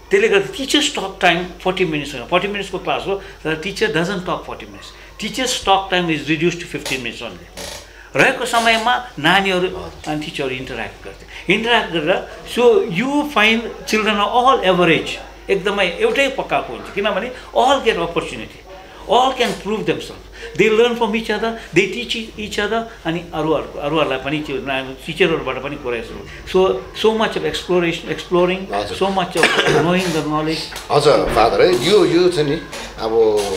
त्यसले गर्दा teachers talk time forty minutes होइन फोर्टी मिनट्सको क्लास हो तर teacher doesn't talk forty minutes teachers talk time is reduce to fifteen minutes only रहेको समयमा नानीहरू अनि टिचरहरू इन्टरेक्ट गर्थे इन्टरेक्ट गरेर so you find children all average एकदमै एउटै पक्काको हुन्छ किनभने all get opportunity all can prove themselves they learn from each other they teach each other अनि अरूहरूको अरूहरूलाई पनि त्यो टिचरहरूबाट पनि कुरा so so much of exploration exploring so much of knowing the knowledge हजुर फादर है यो यो चाहिँ नि अब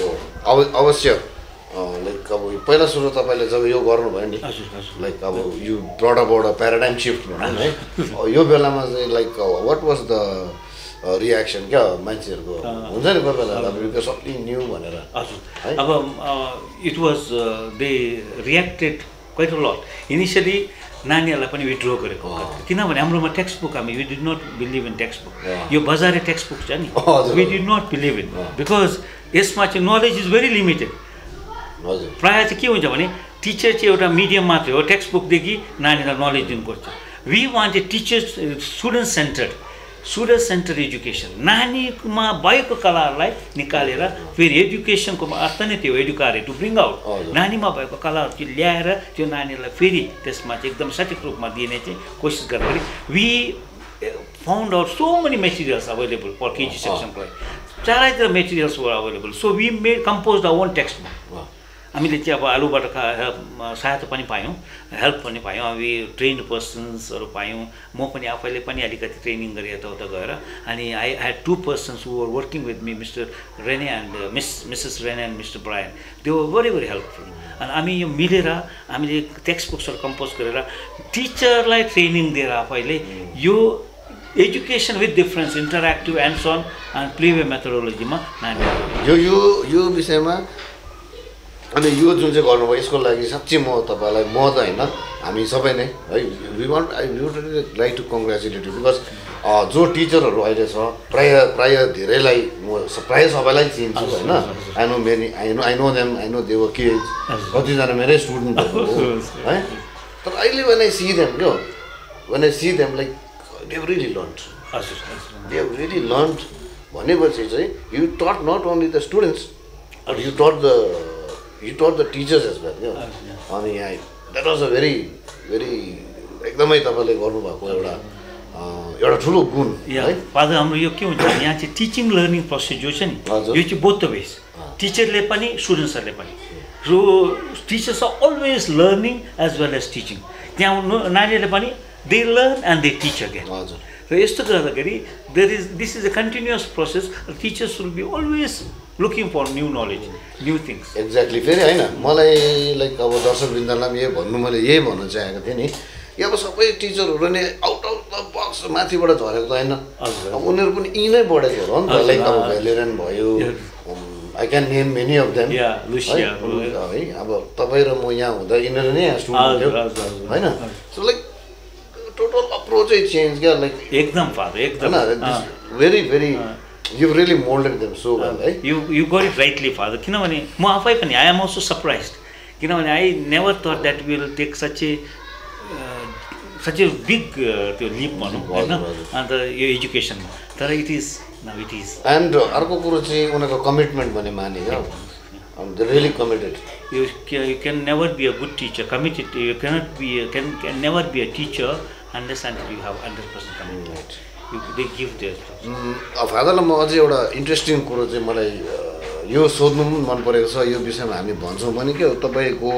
अवश्य लाइक अब पहिला सुरु तपाईँले जब यो गर्नुभयो नि लाइक अब यो ब्रडबाट प्याराडाइम सिफ्ट भनौँ है यो बेलामा चाहिँ like what was the reaction क्या मान्छेहरूको हुन्छ नि कोही बेला समथिङ न्यू भनेर हजुर अब it was they reacted quite a lot initially नानीहरूलाई पनि विथड्र गरेको किनभने हाम्रोमा टेक्स्ट बुक हामी we did not believe in text book यो बजारे टेक्स्ट बुक छ नि we did not believe in because यसमा चाहिँ नलेज इज भेरी लिमिटेड प्रायः चाहिँ के हुन्छ भने टिचर चाहिँ एउटा मिडियम मात्रै हो टेक्स्ट बुकदेखि नानीलाई नलेज दिनुपर्छ we want a teachers student centred student centre education नानीमा भएको कलाहरूलाई निकालेर फेरि एजुकेसनको अर्थ नै त्यो एडुकारे टु ब्रिङ आउट नानीमा भएको कलाहरू चाहिँ ल्याएर त्यो नानीहरूलाई फेरि त्यसमा चाहिँ एकदम सठिक रूपमा दिने चाहिँ कोसिस गर्दाखेरि we found out so many materials available for KG सेक्सनको लागि चारैतिर materials were available so we made compose the own text book हामीले चाहिँ अब आलुबाट सहायता पनि पायौँ हेल्प पनि पायौँ हामी ट्रेन्ड पर्सन्सहरू पायौँ म पनि आफैले पनि अलिकति ट्रेनिङ गरेँ यताउता गएर अनि I had two persons who were working with me mister Rene and miss missus Rene and mister Brian they were very very helpful अनि हामी यो मिलेर हामीले टेक्स्ट बुक्सहरू कम्पोज गरेर टिचरलाई ट्रेनिङ दिएर आफैले यो education with difference interactive and sun and playway मेथोडोलोजीमा नानीहरू यो यो यो विषयमा अनि यो जुन चाहिँ गर्नुभयो यसको लागि साँच्चै म तपाईँलाई म त होइन हामी सबै नै है we want I would like to congratulate you because जो टिचरहरू अहिले छ प्रायः प्रायः धेरैलाई म प्रायः सबैलाई चिन्छु होइन I know many I know I know them I know their kids कतिजना मेरै स्टुडेन्टहरू हो है तर अहिले वेन आई सी देम क्या when I see them like they have really learned they have really learned भनेपछि चाहिँ you taught not only the students you taught the You taught the teachers as well, you know. अनि यहाँ that was a very very एकदमै तपाईँले गर्नुभएको एउटा एउटा ठुलो गुण है फादर हाम्रो यो के हुन्छ यहाँ चाहिँ टिचिङ लर्निङ प्रोसेस जो छ नि यो चाहिँ बोथ द वेज टिचरले पनि स्टुडेन्ट्सहरूले पनि so teachers are always learning as well as teaching त्यहाँ नानीहरूले पनि they learn and they teach again हजुर र यस्तो गर्दाखेरि there is this is a continuous process teachers will be always looking for new knowledge new things exactly फेरि होइन मलाई लाइक अब दर्शकवृन्दलाई पनि यही भन्नु मैले यही भन्न चाहेको थिएँ नि यो अब सबै टिचरहरू नै आउट अफ द बक्स माथिबाट झरेको त होइन अब उनीहरू पनि यी नै बढेको हो नि त लाइक अब भेलेरन भयो I can name many of them है अब तपाईँ र म यहाँ हुँदा यिनीहरू नै यहाँ स्टुडेन्ट थियो होइन सो लाइक टोटल अप्रोचै चेन्ज क्या लाइक एकदम फादर एकदम very very you really moulded them so well है you you got it rightly father किनभने म आफै पनि आई एम अल्सो सरप्राइज्ड किनभने I never thought that will take such a such a big त्यो leap भनौँ होइन अन्त यो एजुकेसनमा तर it is now it is and अर्को कुरो चाहिँ उनीहरूको कमिटमेन्ट भन्ने माने क्या they really committed you you can never be a good teacher committed you cannot be can can never be a teacher unless and you have hundred percent commitment फादरलाई म अझै एउटा इन्ट्रेस्टिङ कुरो चाहिँ मलाई यो सोध्नु पनि मन परेको छ यो विषयमा हामी भन्छौँ पनि के तपाईँको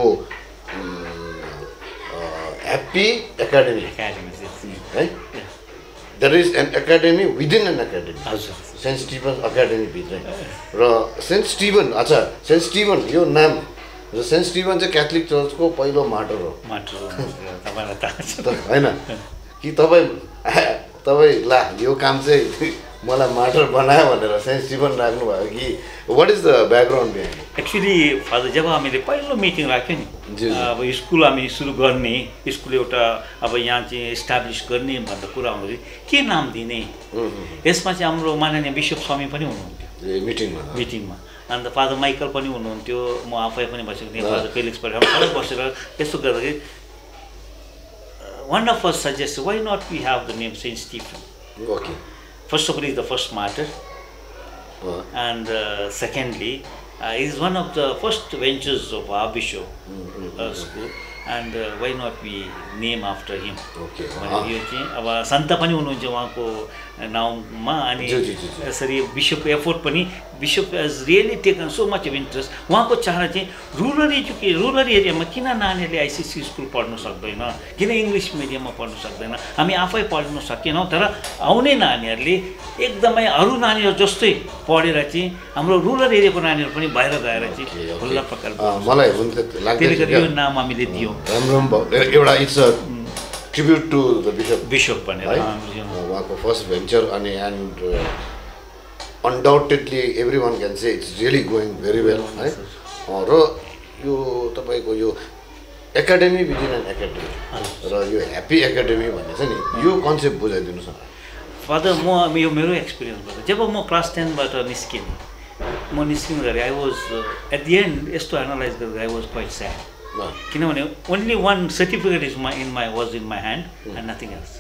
ह्याप्पी एकाडेमी है there is an academy within an academy हजुर सेन्ट स्टिभन एकाडेमीभित्रै र सेन्ट स्टिभन अच्छा सेन्ट स्टिभन यो नाम र सेन्ट स्टिभन चाहिँ क्याथोलिक चर्चको पहिलो मार्टर हो मार्टर तपाईँलाई थाहा छ होइन कि तपाईँ तपाईँ ला यो काम चाहिँ मलाई मार्टर बनायो भनेर सेन्ट स्टिभन राख्नुभयो कि what is the background behind actually father जब हामीले पहिलो मिटिङ राख्यो नि अब स्कुल हामी सुरु गर्ने स्कुल एउटा अब यहाँ चाहिँ इस्टाब्लिस गर्ने भन्ने कुरा आउँदाखेरि के नाम दिने यसमा चाहिँ हाम्रो माननीय बिशप स्वामी पनि हुनुहुन्थ्यो मिटिङमा मिटिङमा अन्त फादर माइकल पनि हुनुहुन्थ्यो म आफै पनि बसेको थिएँ फादर फेलिक्स पनि सबै बसेर यस्तो गर्दाखेरि one of us suggested why not we have the name Saint Stephen. Okay. first of all, he is the first martyr. Uh. And uh, secondly, uh, he is one of the first ventures of our bishop mm-hmm. uh, school. And uh, why not we name after him? Okay. यो चाहिँ अब सन्त पनि हुनुहुन्छ उहाँको नाउँमा अनि यसरी bishop effort पनि bishop has really taken so much of interest उहाँको चाहना चाहिँ रुरल एजुके रुरल एरियामा किन नानीहरूले आइसिएससी स्कुल पढ्न सक्दैन किन इङ्ग्लिस मिडियममा पढ्न सक्दैन हामी आफै पढ्न सकेनौँ तर आउने नानीहरूले एकदमै अरू नानीहरू जस्तै पढेर चाहिँ हाम्रो रुरल एरियाको नानीहरू पनि बाहिर गएर चाहिँ खुल्ला प्रकार मलाई त्यसले यो नाम हामीले दियौँ राम्रो एउटा it's a tribute to the bishop bishop भनेर उहाँको फर्स्ट भेन्चर अनि and undoubtedly every one can say it's really going very well है र यो तपाईँको यो एकाडेमी विदिन एन एकाडेमी र यो ह्याप्पी एकाडेमी भन्ने छ नि यो कन्सेप्ट बुझाइदिनुहोस् न फादर म यो मेरो एक्सपिरियन्सबाट जब म क्लास टेनबाट निस्केँ म निस्किँदाखेरि I was at the end यस्तो एनालाइज गर्दा आई वाज क्वाइट स्याड किनभने only one certificate is my in my was in my hand and nothing else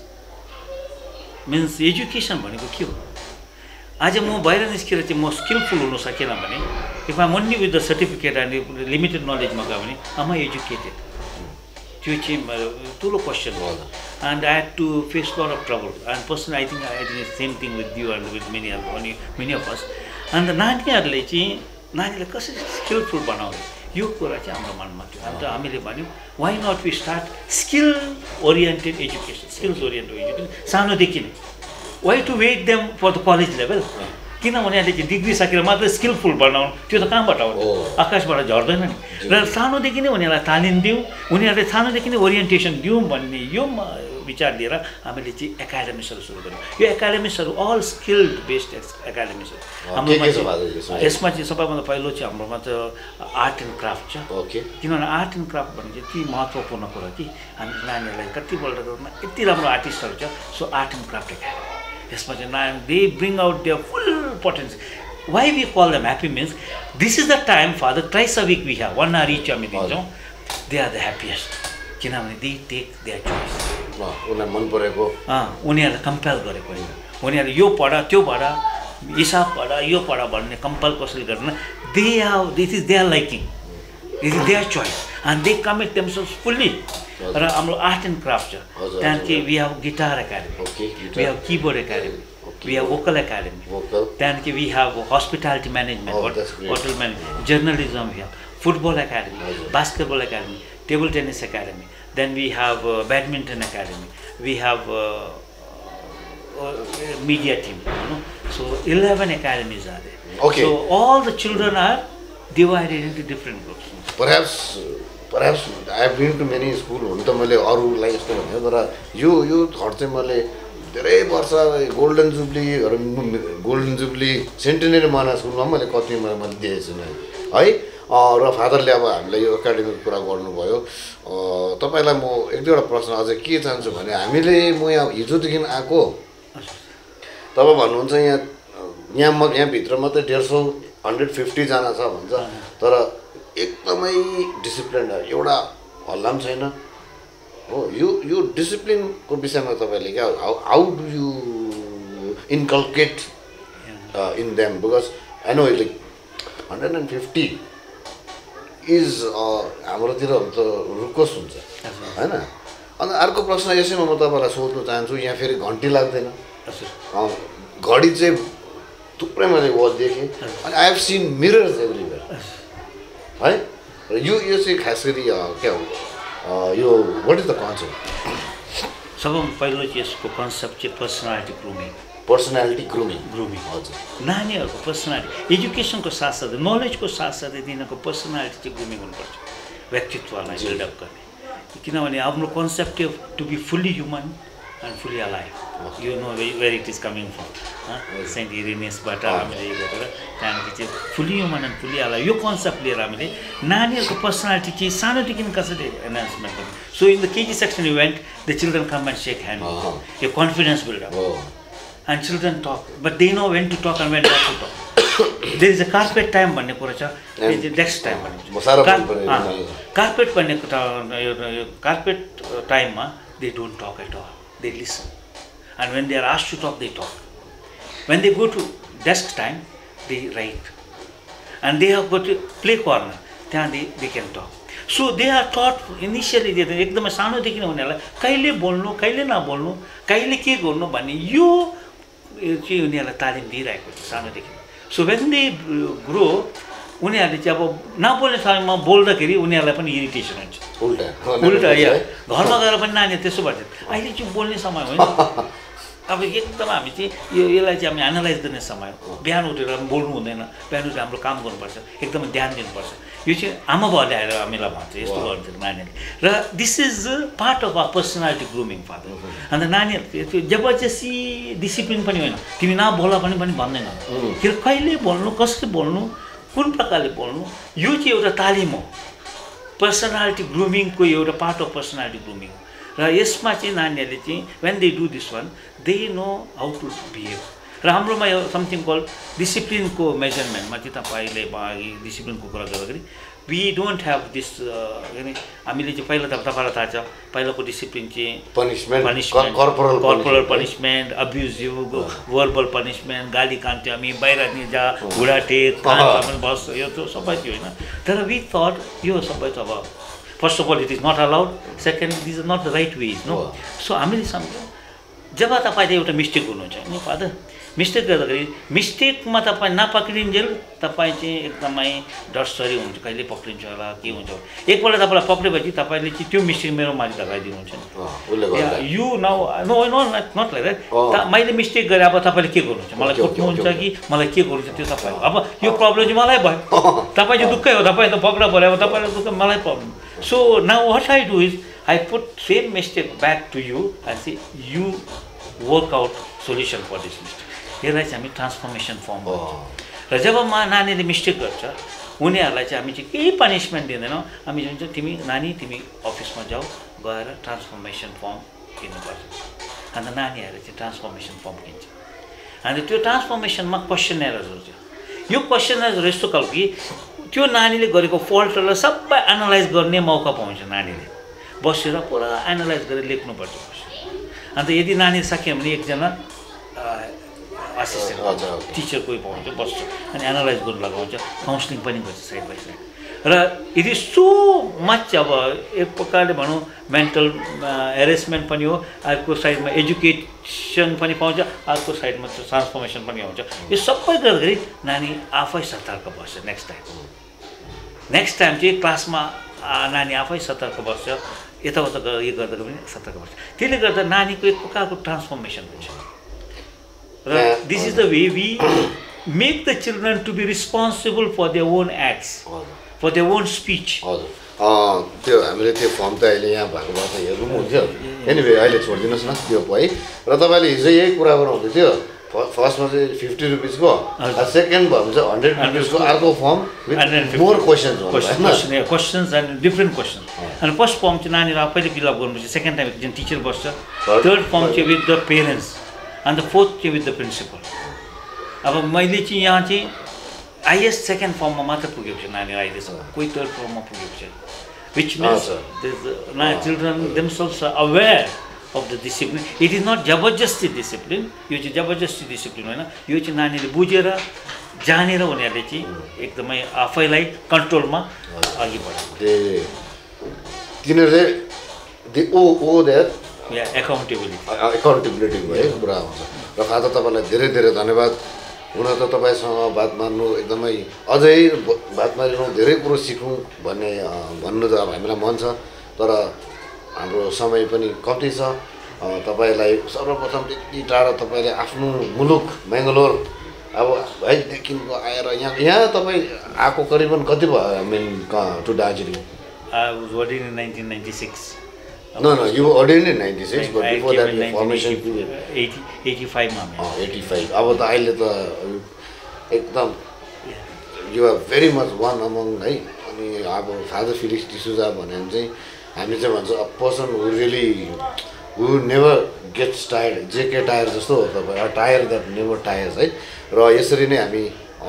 means education भनेको के हो आज म बाहिर निस्केर चाहिँ म स्किलफुल हुन सकेन भने if I only with the certificate and limited नलेजमा गयो भने आम आई एजुकेटेड त्यो चाहिँ ठुलो क्वेसन हो and I had to face lot of trouble and personally I think I think same thing with you and with many अनि many of us अन्त नानीहरूले चाहिँ नानीलाई कसरी स्किलफुल बनाउने यो कुरा चाहिँ हाम्रो मनमा थियो अन्त हामीले भन्यौँ why not we start skill oriented education skills oriented education सानोदेखि नै why to wait them for the college level किन उनीहरूले चाहिँ डिग्री सकेर मात्र स्किलफुल बनाउनु त्यो त कहाँबाट आउँछ आकाशबाट झर्दैन नि र सानोदेखि नै उनीहरूलाई तालिम दिउँ उनीहरूले सानोदेखि नै ओरिएन्टेसन दिउँ भन्ने यो विचार लिएर हामीले चाहिँ एकाडेमिक्सहरू सुरु गऱ्यौँ यो एकाडेमिक्सहरू अल स्किल्ड बेस्ड एकाडेमिक्सहरू हाम्रोमा यसमा चाहिँ सबैभन्दा पहिलो चाहिँ हाम्रोमा त आर्ट एन्ड क्राफ्ट छ ओके किनभने आर्ट एन्ड क्राफ्ट भने चाहिँ यति महत्त्वपूर्ण कुरा कि हामी नानीहरूलाई कतिपल्ट यति राम्रो आर्टिस्टहरू छ so art and craft academy यसमा चाहिँ नानी they bring out their full potential why we call them happy means this is the time father thrice a week we have one hour each हामी दिन्छौँ दे आर द ह्याप्पिएस्ट किनभने they take their choice उनीहरूलाई मन परेको उनीहरूलाई compel गरेको उनीहरूले यो पढ त्यो पढ हिसाब पढ यो पढ भन्ने कम्पेल कसरी गर्दैन they have this is their liking this is their choice and they commit themselves fully र हाम्रो आर्ट एन्ड क्राफ्ट छ त्यहाँदेखि we have guitar academy we have keyboard academy we have vocal academy त्यहाँदेखि we have hospitality management hotel management journalism we have football academy basketball academy table tennis academy then we have uh, badminton academy we have uh, uh, media team you know so eleven academies are there okay so all the children are divided into different groups perhaps perhaps I have been to many school हुन त मैले अरूलाई यस्तो भने तर यो यो घर चाहिँ मैले धेरै वर्ष गोल्डन जुब्लीहरू गोल्डन जुब्ली सेन्टेनरी माना स्कुलमा मैले कतिमा मैले दिएछु है र फादरले अब हामीलाई यो एकाडेमीको कुरा गर्नुभयो तपाईँलाई म एक दुईवटा प्रश्न अझै के चाहन्छु भने हामीले म यहाँ हिजोदेखि आएको तपाईँ भन्नुहुन्छ यहाँ यहाँ म यहाँभित्र मात्रै डेढ सौ हन्ड्रेड फिफ्टीजना छ भन्छ तर एकदमै डिसिप्लिन एउटा हल्ला पनि छैन हो यो यो डिसिप्लिनको विषयमा तपाईँले क्या how how do you inculcate in them because I know like hundred and fifty is हाम्रोतिर त रुकोस हुन्छ होइन अन्त अर्को प्रश्न यसैमा म तपाईँलाई सोध्न चाहन्छु यहाँ फेरि घन्टी लाग्दैन घडी चाहिँ थुप्रै मैले वाच देखेँ अनि I have seen mirrors everywhere है र यो यो चाहिँ खास गरी क्या हो यो वाट इज द कन्सेप्ट सबभन्दा पहिलो चाहिँ यसको कन्सेप्ट चाहिँ personality grooming personality grooming grooming हजुर नानीहरूको पर्सनालिटी एजुकेसनको साथसाथै नलेजको साथसाथै तिनीहरूको पर्सनालिटी चाहिँ ग्रुमिङ हुनुपर्छ व्यक्तित्वलाई बिल्डअप गर्ने किनभने हाम्रो concept to be fully human and fully alive you know where it is coming from Saint इरेनियसबाट हामीले यो गरेर त्यहाँदेखि चाहिँ fully human and fully alive यो कन्सेप्ट लिएर हामीले नानीहरूको पर्सनालिटी चाहिँ सानोदेखि कसरी एनहान्समेन्ट गर्ने so in the KG section even the children come and shake hand यो confidence build up and children talk but they know when to talk and when not to talk there is a carpet time भन्ने कुरा छ there is a desk time भन्ने carpet भन्ने carpet time मा they don't talk at all they listen and when they are asked to talk they talk When they go to desk time, they write. And they have got to play corner. Then they, they can talk. So they are taught initially, एकदमै सानोदेखि नै उनीहरूलाई कहिले बोल्नु कहिले नबोल्नु कहिले के गर्नु भन्ने यो चाहिँ उनीहरूलाई तालिम दिइरहेको छ सानोदेखि. सो when they grow, उनीहरूले चाहिँ अब नबोल्ने समयमा बोल्दाखेरि उनीहरूलाई पनि इरिटेसन हुन्छ. उल्टा उल्टा या घरमा गएर पनि नानीहरू त्यसो भन्छ. अहिले चाहिँ बोल्ने समय होइन. अब एकदम हामी चाहिँ यो यसलाई चाहिँ हामी एनालाइज गर्ने समय हो. बिहान उठेर बोल्नु हुँदैन. बिहान उठेर हाम्रो काम गर्नुपर्छ. एकदमै ध्यान दिनुपर्छ. यो चाहिँ आमा बाउले आएर हामीलाई भन्छ यस्तो गर्छ नानीहरूले. र this is part of our personality grooming father. अन्त नानीहरूले त्यो जबरजस्ती डिसिप्लिन पनि होइन. तिमी नबोला पनि पनि भन्दैन. किन कहिले बोल्नु कसरी बोल्नु कुन प्रकारले बोल्नु यो चाहिँ एउटा तालिम हो. पर्सनालिटी ग्रुमिङको एउटा पार्ट अफ पर्सनालिटी ग्रुमिङ. र यसमा चाहिँ नानीहरूले चाहिँ when they do this one, they know how to behave. र हाम्रोमा यो समथिङ कल डिसिप्लिनको मेजरमेन्टमा चाहिँ तपाईँले डिसिप्लिनको कुरा गर्दाखेरि we don't have this हामीले चाहिँ पहिला त तपाईँलाई थाहा छ पहिलाको डिसिप्लिन चाहिँ punishment punishment corporal corporal punishment abusive verbal punishment गाली कान्थ्यो हामी बाहिर नि जा घुँडा टेक कान बस यो त सबै थियो होइन. तर वी थट यो सबै त अब first of all it is not allowed. Second this is not the right ways no. So हामीले सम्झौँ जब तपाईँले एउटा मिस्टेक गर्नुहुन्छ नि फादर मिस्टेक गर्दाखेरि मिस्टेकमा तपाईँ नपक्रिन्जेल तपाईँ चाहिँ एकदमै डरसरी हुन्छ कहिले पक्रिन्छ होला के हुन्छ. एकपल्ट तपाईँलाई पक्रेपछि तपाईँले चाहिँ त्यो मिस्टेक मेरो माथि लगाइदिनुहुन्छ नि. You now no no not like that. मैले मिस्टेक गरेँ अब तपाईँले के गर्नुहुन्छ मलाई पक्रिनुहुन्छ कि मलाई के गर्नुहुन्छ त्यो तपाईँ अब यो प्रब्लम चाहिँ मलाई भयो. तपाईँ चाहिँ दुःखै हो तपाईँ त पक्रा पऱ्यो अब तपाईँलाई दुःख मलाई problem. So now what I do is I put same mistake back to you and say you work out solution for this mistake. यसलाई चाहिँ हामी ट्रान्सफर्मेसन फर्म भन्छौँ. र जब म नानीले मिस्टेक गर्छ उनीहरूलाई चाहिँ हामी चाहिँ केही पनिसमेन्ट दिँदैनौँ. हामी भन्छ तिमी नानी तिमी अफिसमा जाऊ गएर ट्रान्सफर्मेसन फर्म किन्नुपर्छ. अन्त नानीहरूले चाहिँ ट्रान्सफर्मेसन फर्म किन्छ. अन्त त्यो ट्रान्सफर्मेसनमा क्वेसनरहरू छ. यो क्वेसनरहरू यस्तो खालको कि त्यो नानीले गरेको फल्टहरूलाई सबै एनालाइज गर्ने मौका पाउँछ. नानीले बसेर पुरा एनालाइज गरेर लेख्नुपर्छ. अन्त यदि नानी सक्यो भने एकजना असिस्टेन्ट टिचर कोही पाउँछ बस्छ अनि एनालाइज गर्नु लगाउँछ. काउन्सिलिङ पनि गर्छ साइड बाई साइड. र इट इज सो मच अब एक प्रकारले भनौँ मेन्टल हेरेसमेन्ट पनि हो. अर्को साइडमा एजुकेसन पनि पाउँछ अर्को साइडमा ट्रान्सफर्मेसन पनि आउँछ. यो सबै गर्दाखेरि नानी आफै सतर्क बस्छ. नेक्स्ट टाइम नेक्स्ट टाइम चाहिँ क्लासमा नानी आफै सतर्क बस्छ. यताउता यो गर्दा पनि सतर्क बस्छ. त्यसले गर्दा नानीको एक प्रकारको ट्रान्सफर्मेसन हुन्छ. र this is the way we make the children to be responsible for their own acts for their own speech. हजुर त्यो हामीले त्यो फर्म त अहिले यहाँ भएको भए त हेर्नु पनि हुन्थ्यो. एनिवे अहिले छोडिदिनुहोस् न त्यो है. र तपाईँले हिजो यही कुरा गर्नुहुँदै थियो फर्स्टमा चाहिँ फिफ्टी रुपिसको सेकेन्ड भयो भने चाहिँ हन्ड्रेड रुपिसको अर्को form with more questions questions and different questions. अनि फर्स्ट फर्म चाहिँ नानीहरू आफैले फिलअप गर्नुपर्छ. सेकेन्ड टाइम एकजना टिचर बस्छ. थर्ड फर्म चाहिँ विथ द पेरेन्ट्स अन्त फोर्थ चाहिँ विथ द प्रिन्सिपल. अब मैले चाहिँ यहाँ चाहिँ आइएस सेकेन्ड फर्ममा मात्र पुगेको छु नानी अहिलेसम्म. कोही थर्ड फर्ममा पुगेको छैन. विच मिन्स ना children themselves are aware of the discipline. It is not जबरजस्ती डिसिप्लिन. यो चाहिँ जबरजस्ती डिसिप्लिन होइन. यो चाहिँ नानीले बुझेर जानेर उनीहरूले चाहिँ एकदमै आफैलाई कन्ट्रोलमा अघि बढाउँछ. तिनीहरूले they oh oh their yeah accountability accountability भयो कुरा आउँछ. र फादर तपाईँलाई धेरै धेरै धन्यवाद. हुन त तपाईँसँग बात मार्नु एकदमै अझै बात मारिरहँ धेरै कुरो सिकौँ भन्ने भन्नु त अब हामीलाई मन छ. तर हाम्रो समय पनि कम्ती छ. तपाईँलाई सर्वप्रथम त्यति टाढा तपाईँले आफ्नो मुलुक बेङ्गलोर अब भाइदेखिको आएर यहाँ यहाँ तपाईँ आएको करिबन कति भयो I mean to Darjeeling? I was ordained in nineteen ninety-six. No, no, you were ordained in ninety-six, but I before that, your formation. eighty, eighty-five, ma'am. Oh, eighty-five. अब त अहिले त एकदम you are very much one among है. अनि अब father Felix D'Souza भने चाहिँ हामी चाहिँ भन्छ a person who really who never gets tired. JK tyre जस्तो हो तपाईँ. टायर द्याट नेभर टायर्स है. र यसरी नै हामी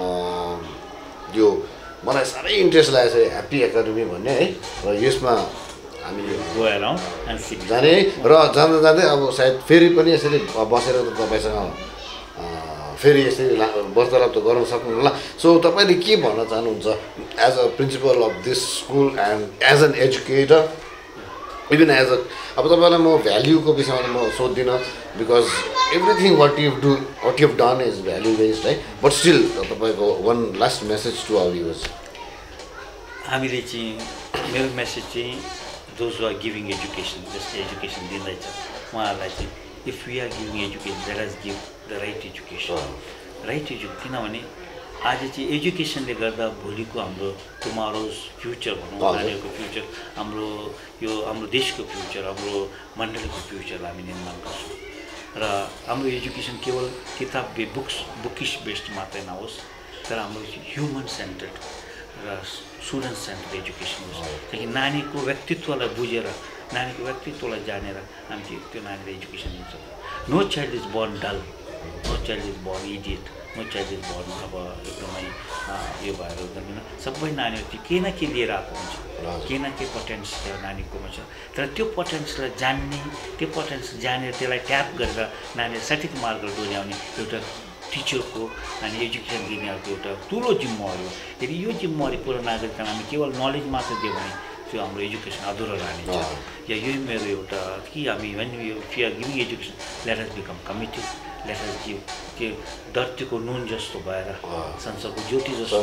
यो मलाई साह्रै इन्ट्रेस्ट लागेको छ ह्याप्पी एकाडेमी भन्ने है. र यसमा हामी गएर जाने र जाँदा जाँदै अब सायद फेरि पनि यसरी बसेर त तपाईँसँग फेरि यसरी वार्तालाप त गर्न सक्नुहुन्न। सो तपाईँले के भन्न चाहनुहुन्छ as a principal of this school and as an educator even as a अब तपाईँलाई म भ्याल्युको विषयमा म सोध्दिनँ because everything what you do what you done is value based है बट स्टिल तपाईँको one last message to our users. हामीले चाहिँ मेरो मेसेज चाहिँ दोज आर गिभिङ एजुकेसन जसले एजुकेसन दिँदैछ उहाँहरूलाई चाहिँ if we are giving education let us give the right education right education किनभने आज चाहिँ एजुकेसनले गर्दा भोलिको हाम्रो टुमारोज फ्युचर भनौँ नानीहरूको फ्युचर हाम्रो यो हाम्रो देशको फ्युचर हाम्रो मण्डलीको फ्युचर हामी निर्माण गर्छौँ र हाम्रो एजुकेसन केवल किताब बुक्स बुकिस बेस्ड मात्रै नहोस् तर हाम्रो ह्युमन सेन्टर्ड र स्टुडेन्ट सेन्टर्ड एजुकेसन होस् किनकि नानीको व्यक्तित्वलाई बुझेर नानीको व्यक्तित्वलाई जानेर हामी चाहिँ त्यो नानीलाई एजुकेसन दिन्छौँ। No child is born dull, no child is born idiot, no child is born अब एकदमै यो भएर हुँदैन। सबै नानीहरू चाहिँ केही न केही लिएर आएको हुन्छ, केही न केही पोटेन्सियल नानीकोमा छ तर त्यो पोटेन्सियललाई जान्ने त्यो पोटेन्सियल जानेर त्यसलाई ट्याप गरेर नानीले सठिक मार्गमा डोर्याउने एउटा टिचरको अनि एजुकेसन दिनेहरूको एउटा ठुलो जिम्मेवारी हो। यदि यो जिम्मेवारी पुरा नागरिकतामा हामी केवल नलेज मात्र दियो भने त्यो हाम्रो एजुकेसन अधुरो रहनेछ। या यही मेरो एउटा कि हामी भन्ने यो फी are giving education let us become committed, let us give त्यो धरतीको नुन जस्तो भएर संसारको ज्योति जस्तो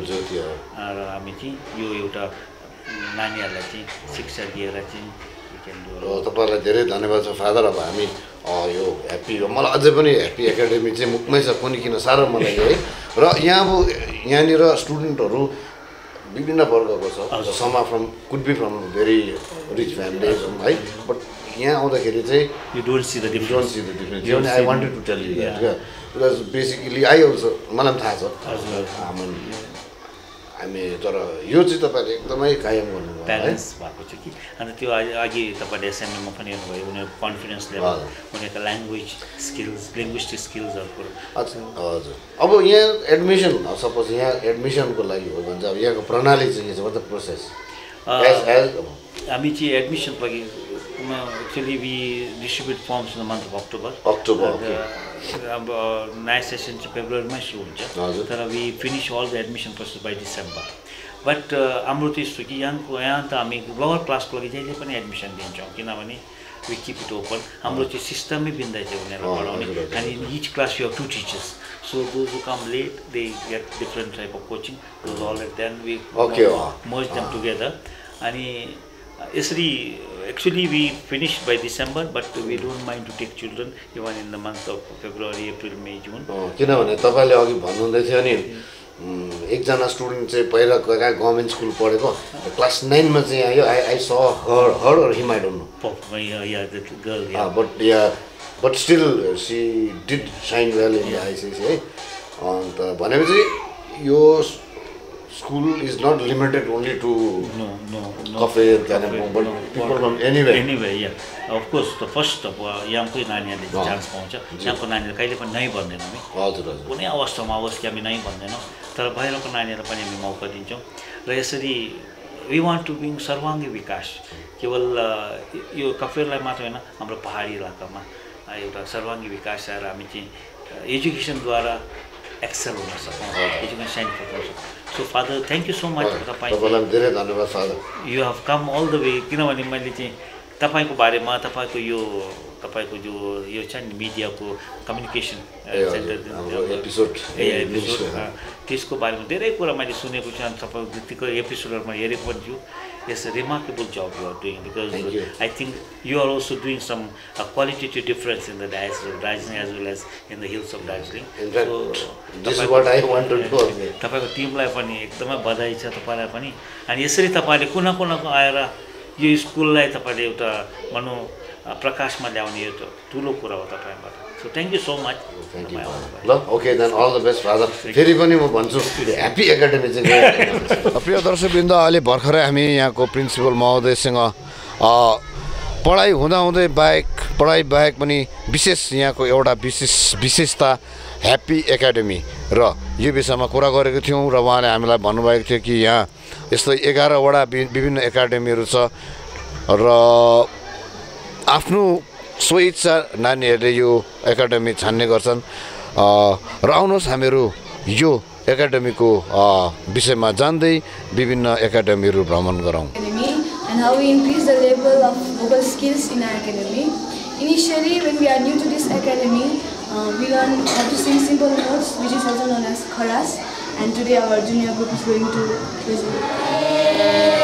र हामी चाहिँ यो एउटा नानीहरूलाई चाहिँ शिक्षा दिएर चाहिँ तपाईँलाई धेरै धन्यवाद छ फादर। अब हामी यो ह्याप्पी मलाई अझै पनि ह्याप्पी एकाडेमी चाहिँ मुखमै छ कुनै किन साह्रो मलाई है र यहाँ अब यहाँनिर स्टुडेन्टहरू विभिन्न वर्गको छ some are from could be from very rich family है बट यहाँ आउँदाखेरि चाहिँ you don't see the don't see the difference I wanted to tell you that क्या बिकज बेसिकली आई अल्सो मलाई पनि थाहा छ हामी तर यो चाहिँ तपाईँले एकदमै कायम गर्नुभयो ब्यालेन्स भएको छ कि अन्त त्यो अघि तपाईँले एसेम्बलीमा पनि हेर्नुभयो उनीहरूको कन्फिडेन्स लेभल उनीहरूको ल्याङ्ग्वेज स्किल्स लिङ्ग्विस्टिक स्किल्सहरूको हजुर। अब यहाँ एडमिसन सपोज यहाँ एडमिसनको लागि हो भने चाहिँ अब यहाँको प्रणाली चाहिँ के छ मतलब प्रोसेस हामी चाहिँ एडमिसनको लागि actually we distribute forms in the month of October October अब नयाँ सेसन चाहिँ फेब्रुअरीमै सुरु हुन्छ तर we finish all the admission process by December. But हाम्रो त यस्तो कि यहाँको यहाँ त हामी लोवर क्लासको लागि जहिले पनि एडमिसन दिन्छौँ किनभने वी किप इट ओपन। हाम्रो चाहिँ सिस्टमै भिन्दै चाहिँ उनीहरूलाई पढाउने अनि each class you have two teachers so those who come late they get different type of coaching those all then we merge them together अनि यसरी actually we finish by December but we don't mind to take children even in the month of February April May June किनभने तपाईँले अघि भन्नुहुँदै थियो नि एकजना student चाहिँ पहिला कहाँ गभर्मेन्ट स्कुल पढेको क्लास नाइनमा चाहिँ आयो I I saw her her or him I don't know but yeah but still she did sign well in ICC है अन्त भनेपछि यो school is not limited only to no no Kafir, Kalimpong, but people from anywhere. Anywhere, yeah. Of course, the first of यहाँको नानीहरूले chance पाउँछ यहाँको नानीहरू कहिले पनि नै भन्दैनौँ हामी हजुर हजुर कुनै अवस्थामा होस् कि हामी नै भन्दैनौँ तर बाहिरको नानीहरूलाई पनि हामी मौका दिन्छौँ र यसरी वी वान्ट टु बिङ सर्वाङ्गी विकास केवल यो कफेरलाई मात्र होइन हाम्रो पहाडी इलाकामा एउटा सर्वाङ्गी विकास आएर हामी चाहिँ एजुकेसनद्वारा एक्सेल हुन सकौँ एजुकेसन साइन्टिफिक हुन सकौँ। So father thank you so much तपाईँलाई धेरै धन्यवाद father you have come all the way किनभने मैले चाहिँ तपाईँको बारेमा तपाईँको यो तपाईँको जो यो छ नि मिडियाको कम्युनिकेसन एपिसोड त्यसको बारेमा धेरै कुरा मैले सुनेको छु अनि तपाईँको व्यक्तिको एपिसोडहरूमा हेरेको पनि छु It's a remarkable job you are doing because I think you are also doing some uh, qualitative difference in the Darjeeling as well as in the hills of Darjeeling. In fact, so, this is what I want to do. तपाईको टिमलाई पनि एकदमै बधाई छ तपाईलाई पनि अनि यसरी तपाईले कुना कुनाको आएर यो स्कुललाई तपाईले एउटा भनौँ प्रकाशमा ल्याउने एउटा ठुलो कुरा हो तपाईबाट. So thank you so much. Thank you. ल okay then all the best father. फेरि पनि म भन्छु ह्याप्पी एकाडेमी चाहिँ प्रिय दर्शकवृन्द अहिले भर्खरै हामी यहाँको प्रिन्सिपल महोदयसँग पढाइ हुँदाहुँदै बाहेक पढाइ बाहेक पनि विशेष यहाँको एउटा विशेष विशेषता ह्याप्पी एकाडेमी र यो विषयमा कुरा गरेको थियौँ र उहाँले हामीलाई भन्नुभएको थियो कि यहाँ यस्तै एघारवटा विभिन्न एकाडेमीहरू छ र आफ्नो स्वेच्छा नानीहरूले यो एकाडेमी छान्ने गर्छन् र आउनुहोस् हामीहरू यो एकाडेमीको विषयमा जान्दै विभिन्न एकाडेमीहरू भ्रमण गरौँ। And how we increase the level of vocal skills in our academy. Initially, when we are new to this academy, uh, we learn how to sing simple notes, which is also known as kharas. And today our junior group is going to present.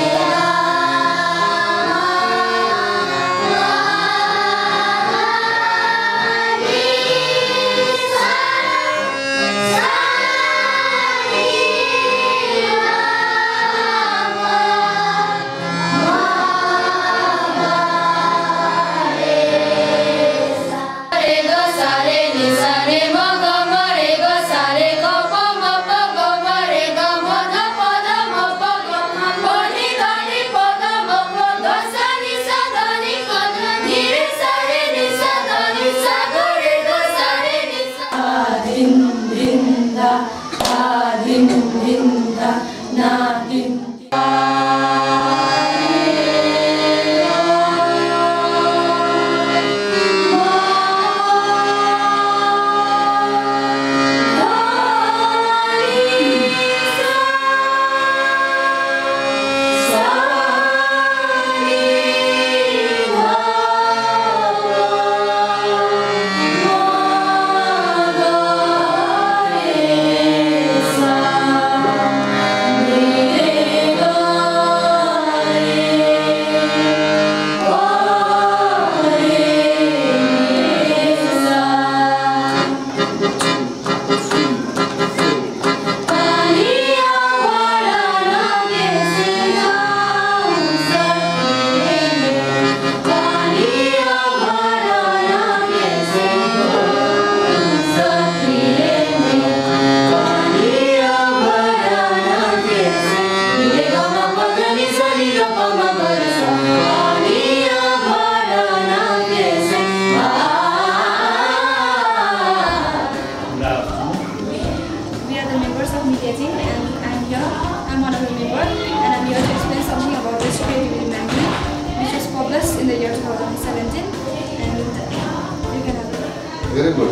Very good.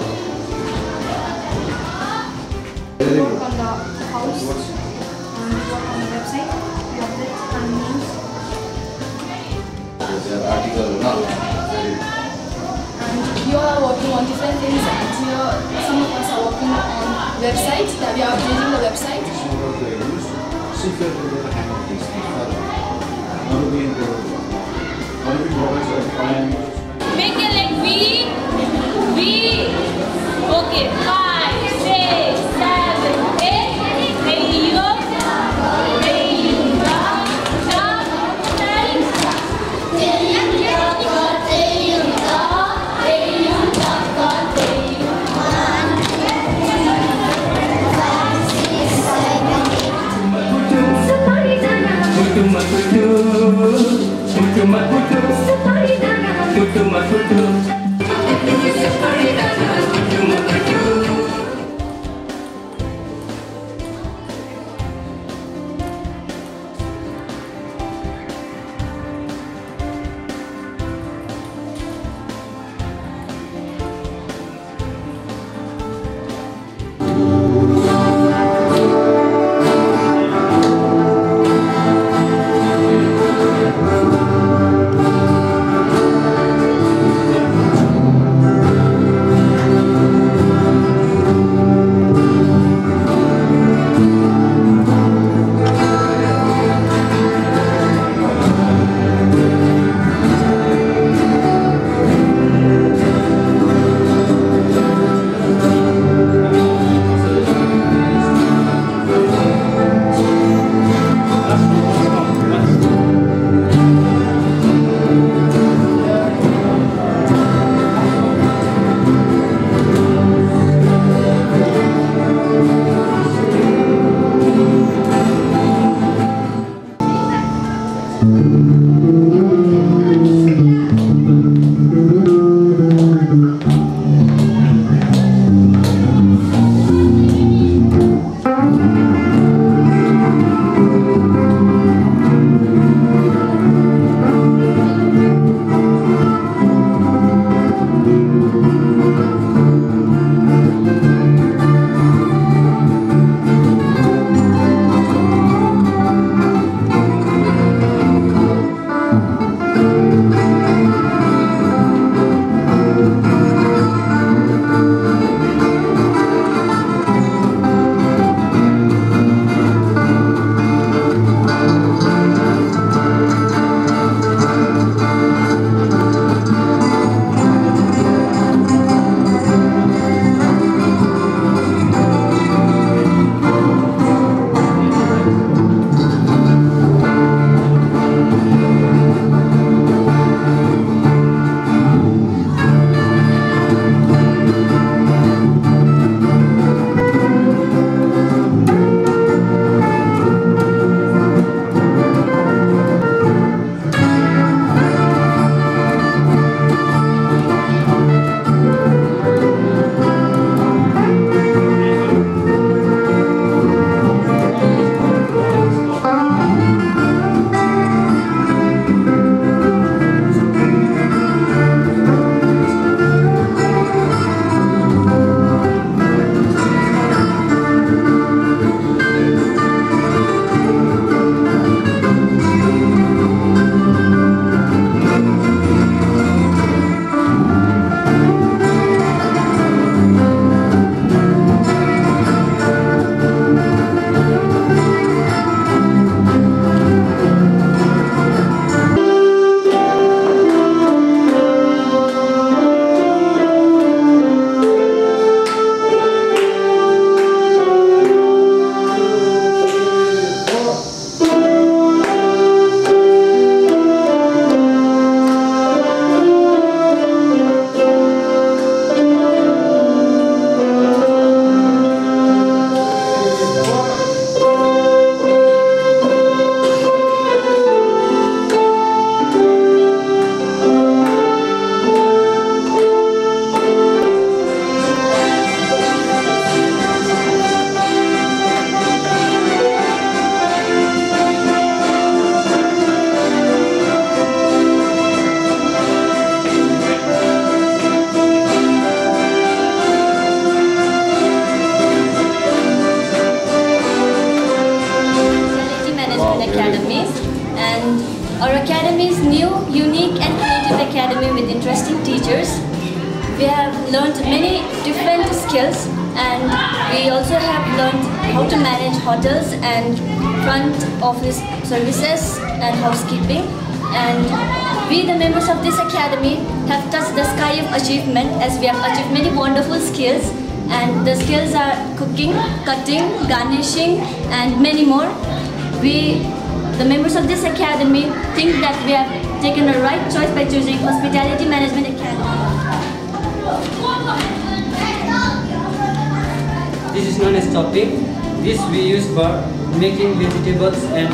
Very work good. on the house, and work on the website, we update and news. Their article, no? Very good. And you all are working on different things, and here some of us are working on websites, that we are updating the website. See if you can hang out these things further. How do we improve? How do we progress? Make your leg V, V. Okay, five, six, seven, eight. Ready, go. Ready, go. Jump, ten. Ten, go, ten, go. Ten, go, ten. One, five, six, seven, eight. Somebody dana. Putu matutu, putu matutu. Somebody dana. Putu matutu. Somebody dana. Putu matutu. Our academy is new, unique and creative academy with interesting teachers. We have learned many different skills, and we also have learned how to manage hotels and front office services and housekeeping. And we, the members of this academy, have touched the sky of achievement as we have achieved many wonderful skills. And the skills are cooking, cutting, garnishing and many more. We, the members of this academy, think that we have taken the right choice by choosing Hospitality Management Academy. This is known as chopping. This we use for making vegetables and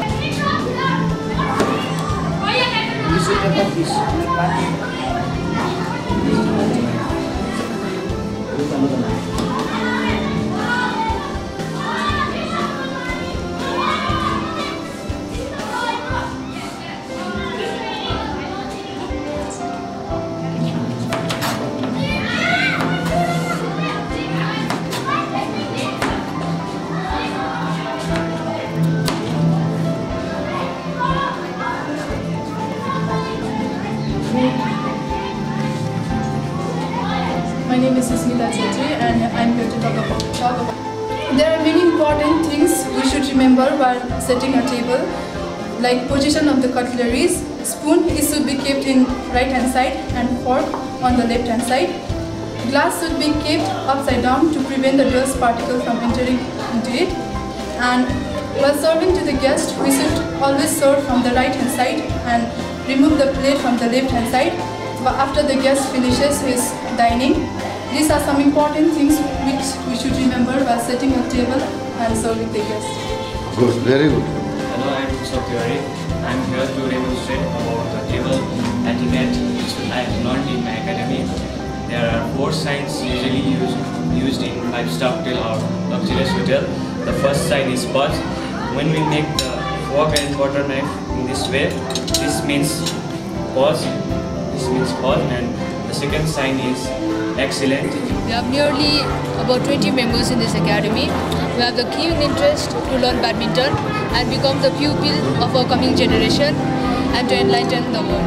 My name is Susmita Chetri and I'm here to talk about, talk about. There are many important things we should remember while setting a table, like position of the cutleries. Spoon it should be kept in right hand side and fork on the left hand side. Glass should be kept upside down to prevent the dust particle from entering into it. And while serving to the guest, we should always serve from the right hand side and remove the plate from the left hand side after the guest finishes his dining. These are some important things which we should remember while setting a table and serving the guest. Good, very good. Hello, I'm Satyari. I'm here to demonstrate about the table etiquette which I have learned in my academy. There are four signs usually used used in five-star hotel or luxurious hotel. The first sign is pause. When we make the fork and quarter knife in this way, this means pause. This means pause, and the second sign is excellent. We have nearly about twenty members in this academy. We have the keen interest to learn badminton and become the pupil of our coming generation and to enlighten the world.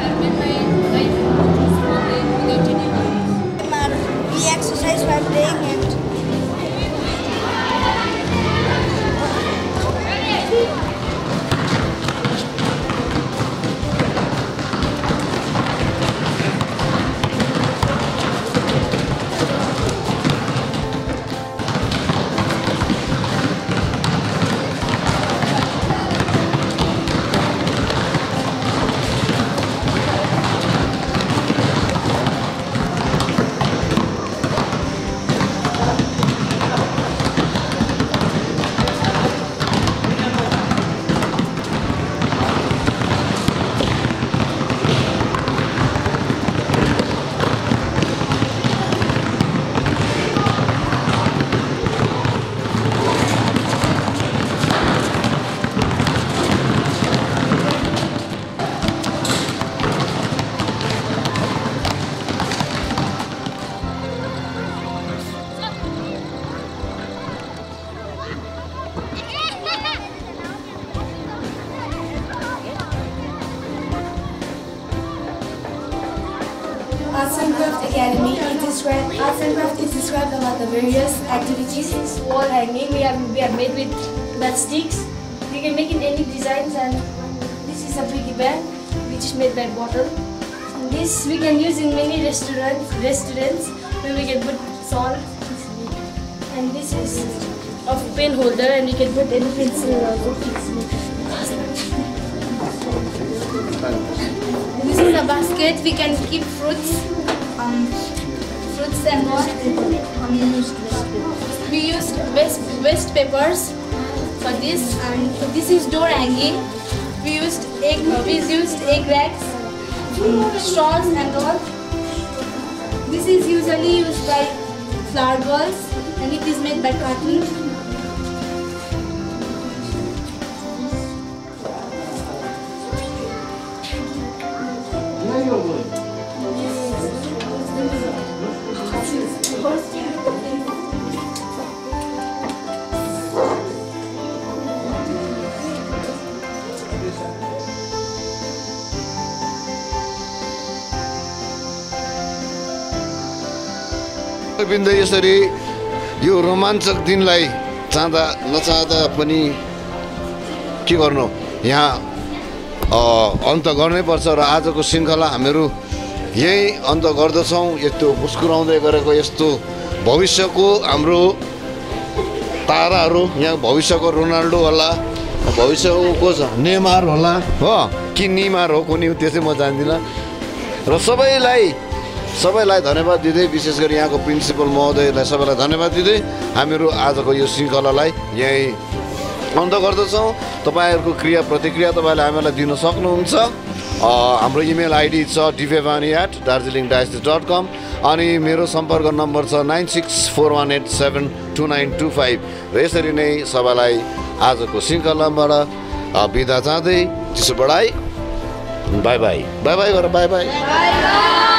We exercise while playing and Arts and Craft Academy. It is described, Arts and Craft is described about the various activities. Wall hanging, we have we have made with matchsticks. We can make it any designs, and this is a piggy bank which is made by bottle. And this we can use in many restaurants restaurants where we can put salt. And this is a pen holder, and we can put any pencil or books. This is a basket. We can keep fruits, um, fruits and what? Um, we used waste waste papers for this, and this is door hanging. We used egg. We used egg racks, straws and all. This is usually used by flower balls, and it is made by cotton. बिन्दै यसरी यो रोमाञ्चक दिनलाई चाहँदा नचाहँदा पनि के गर्नु यहाँ अन्त गर्नैपर्छ र आजको श्रृङ्खला हामीहरू यही अन्त गर्दछौँ। यस्तो मुस्कुराउँदै गरेको यस्तो भविष्यको हाम्रो ताराहरू यहाँ भविष्यको रोनाल्डो होला, भविष्यको को छ नेमार होला हो कि निमार हो कुनै त्यसै म जान्दिनँ। र सबैलाई सबैलाई धन्यवाद दिँदै विशेष गरी यहाँको प्रिन्सिपल महोदयलाई सबैलाई धन्यवाद दिँदै हामीहरू आजको यो श्रृङ्खलालाई यहीँ अन्त गर्दछौँ। तपाईँहरूको क्रिया प्रतिक्रिया तपाईँले हामीलाई दिन सक्नुहुन्छ। हाम्रो इमेल आइडी छ डिभेवानी at Darjeeling diocese dot com अनि मेरो सम्पर्क नम्बर छ nine six four one eight seven two nine two five. र यसरी नै सबैलाई आजको श्रृङ्खलाबाट बिदा चाहँदै त्यसो बढाइ बाई बाई बाई बाई गर बाई बाई।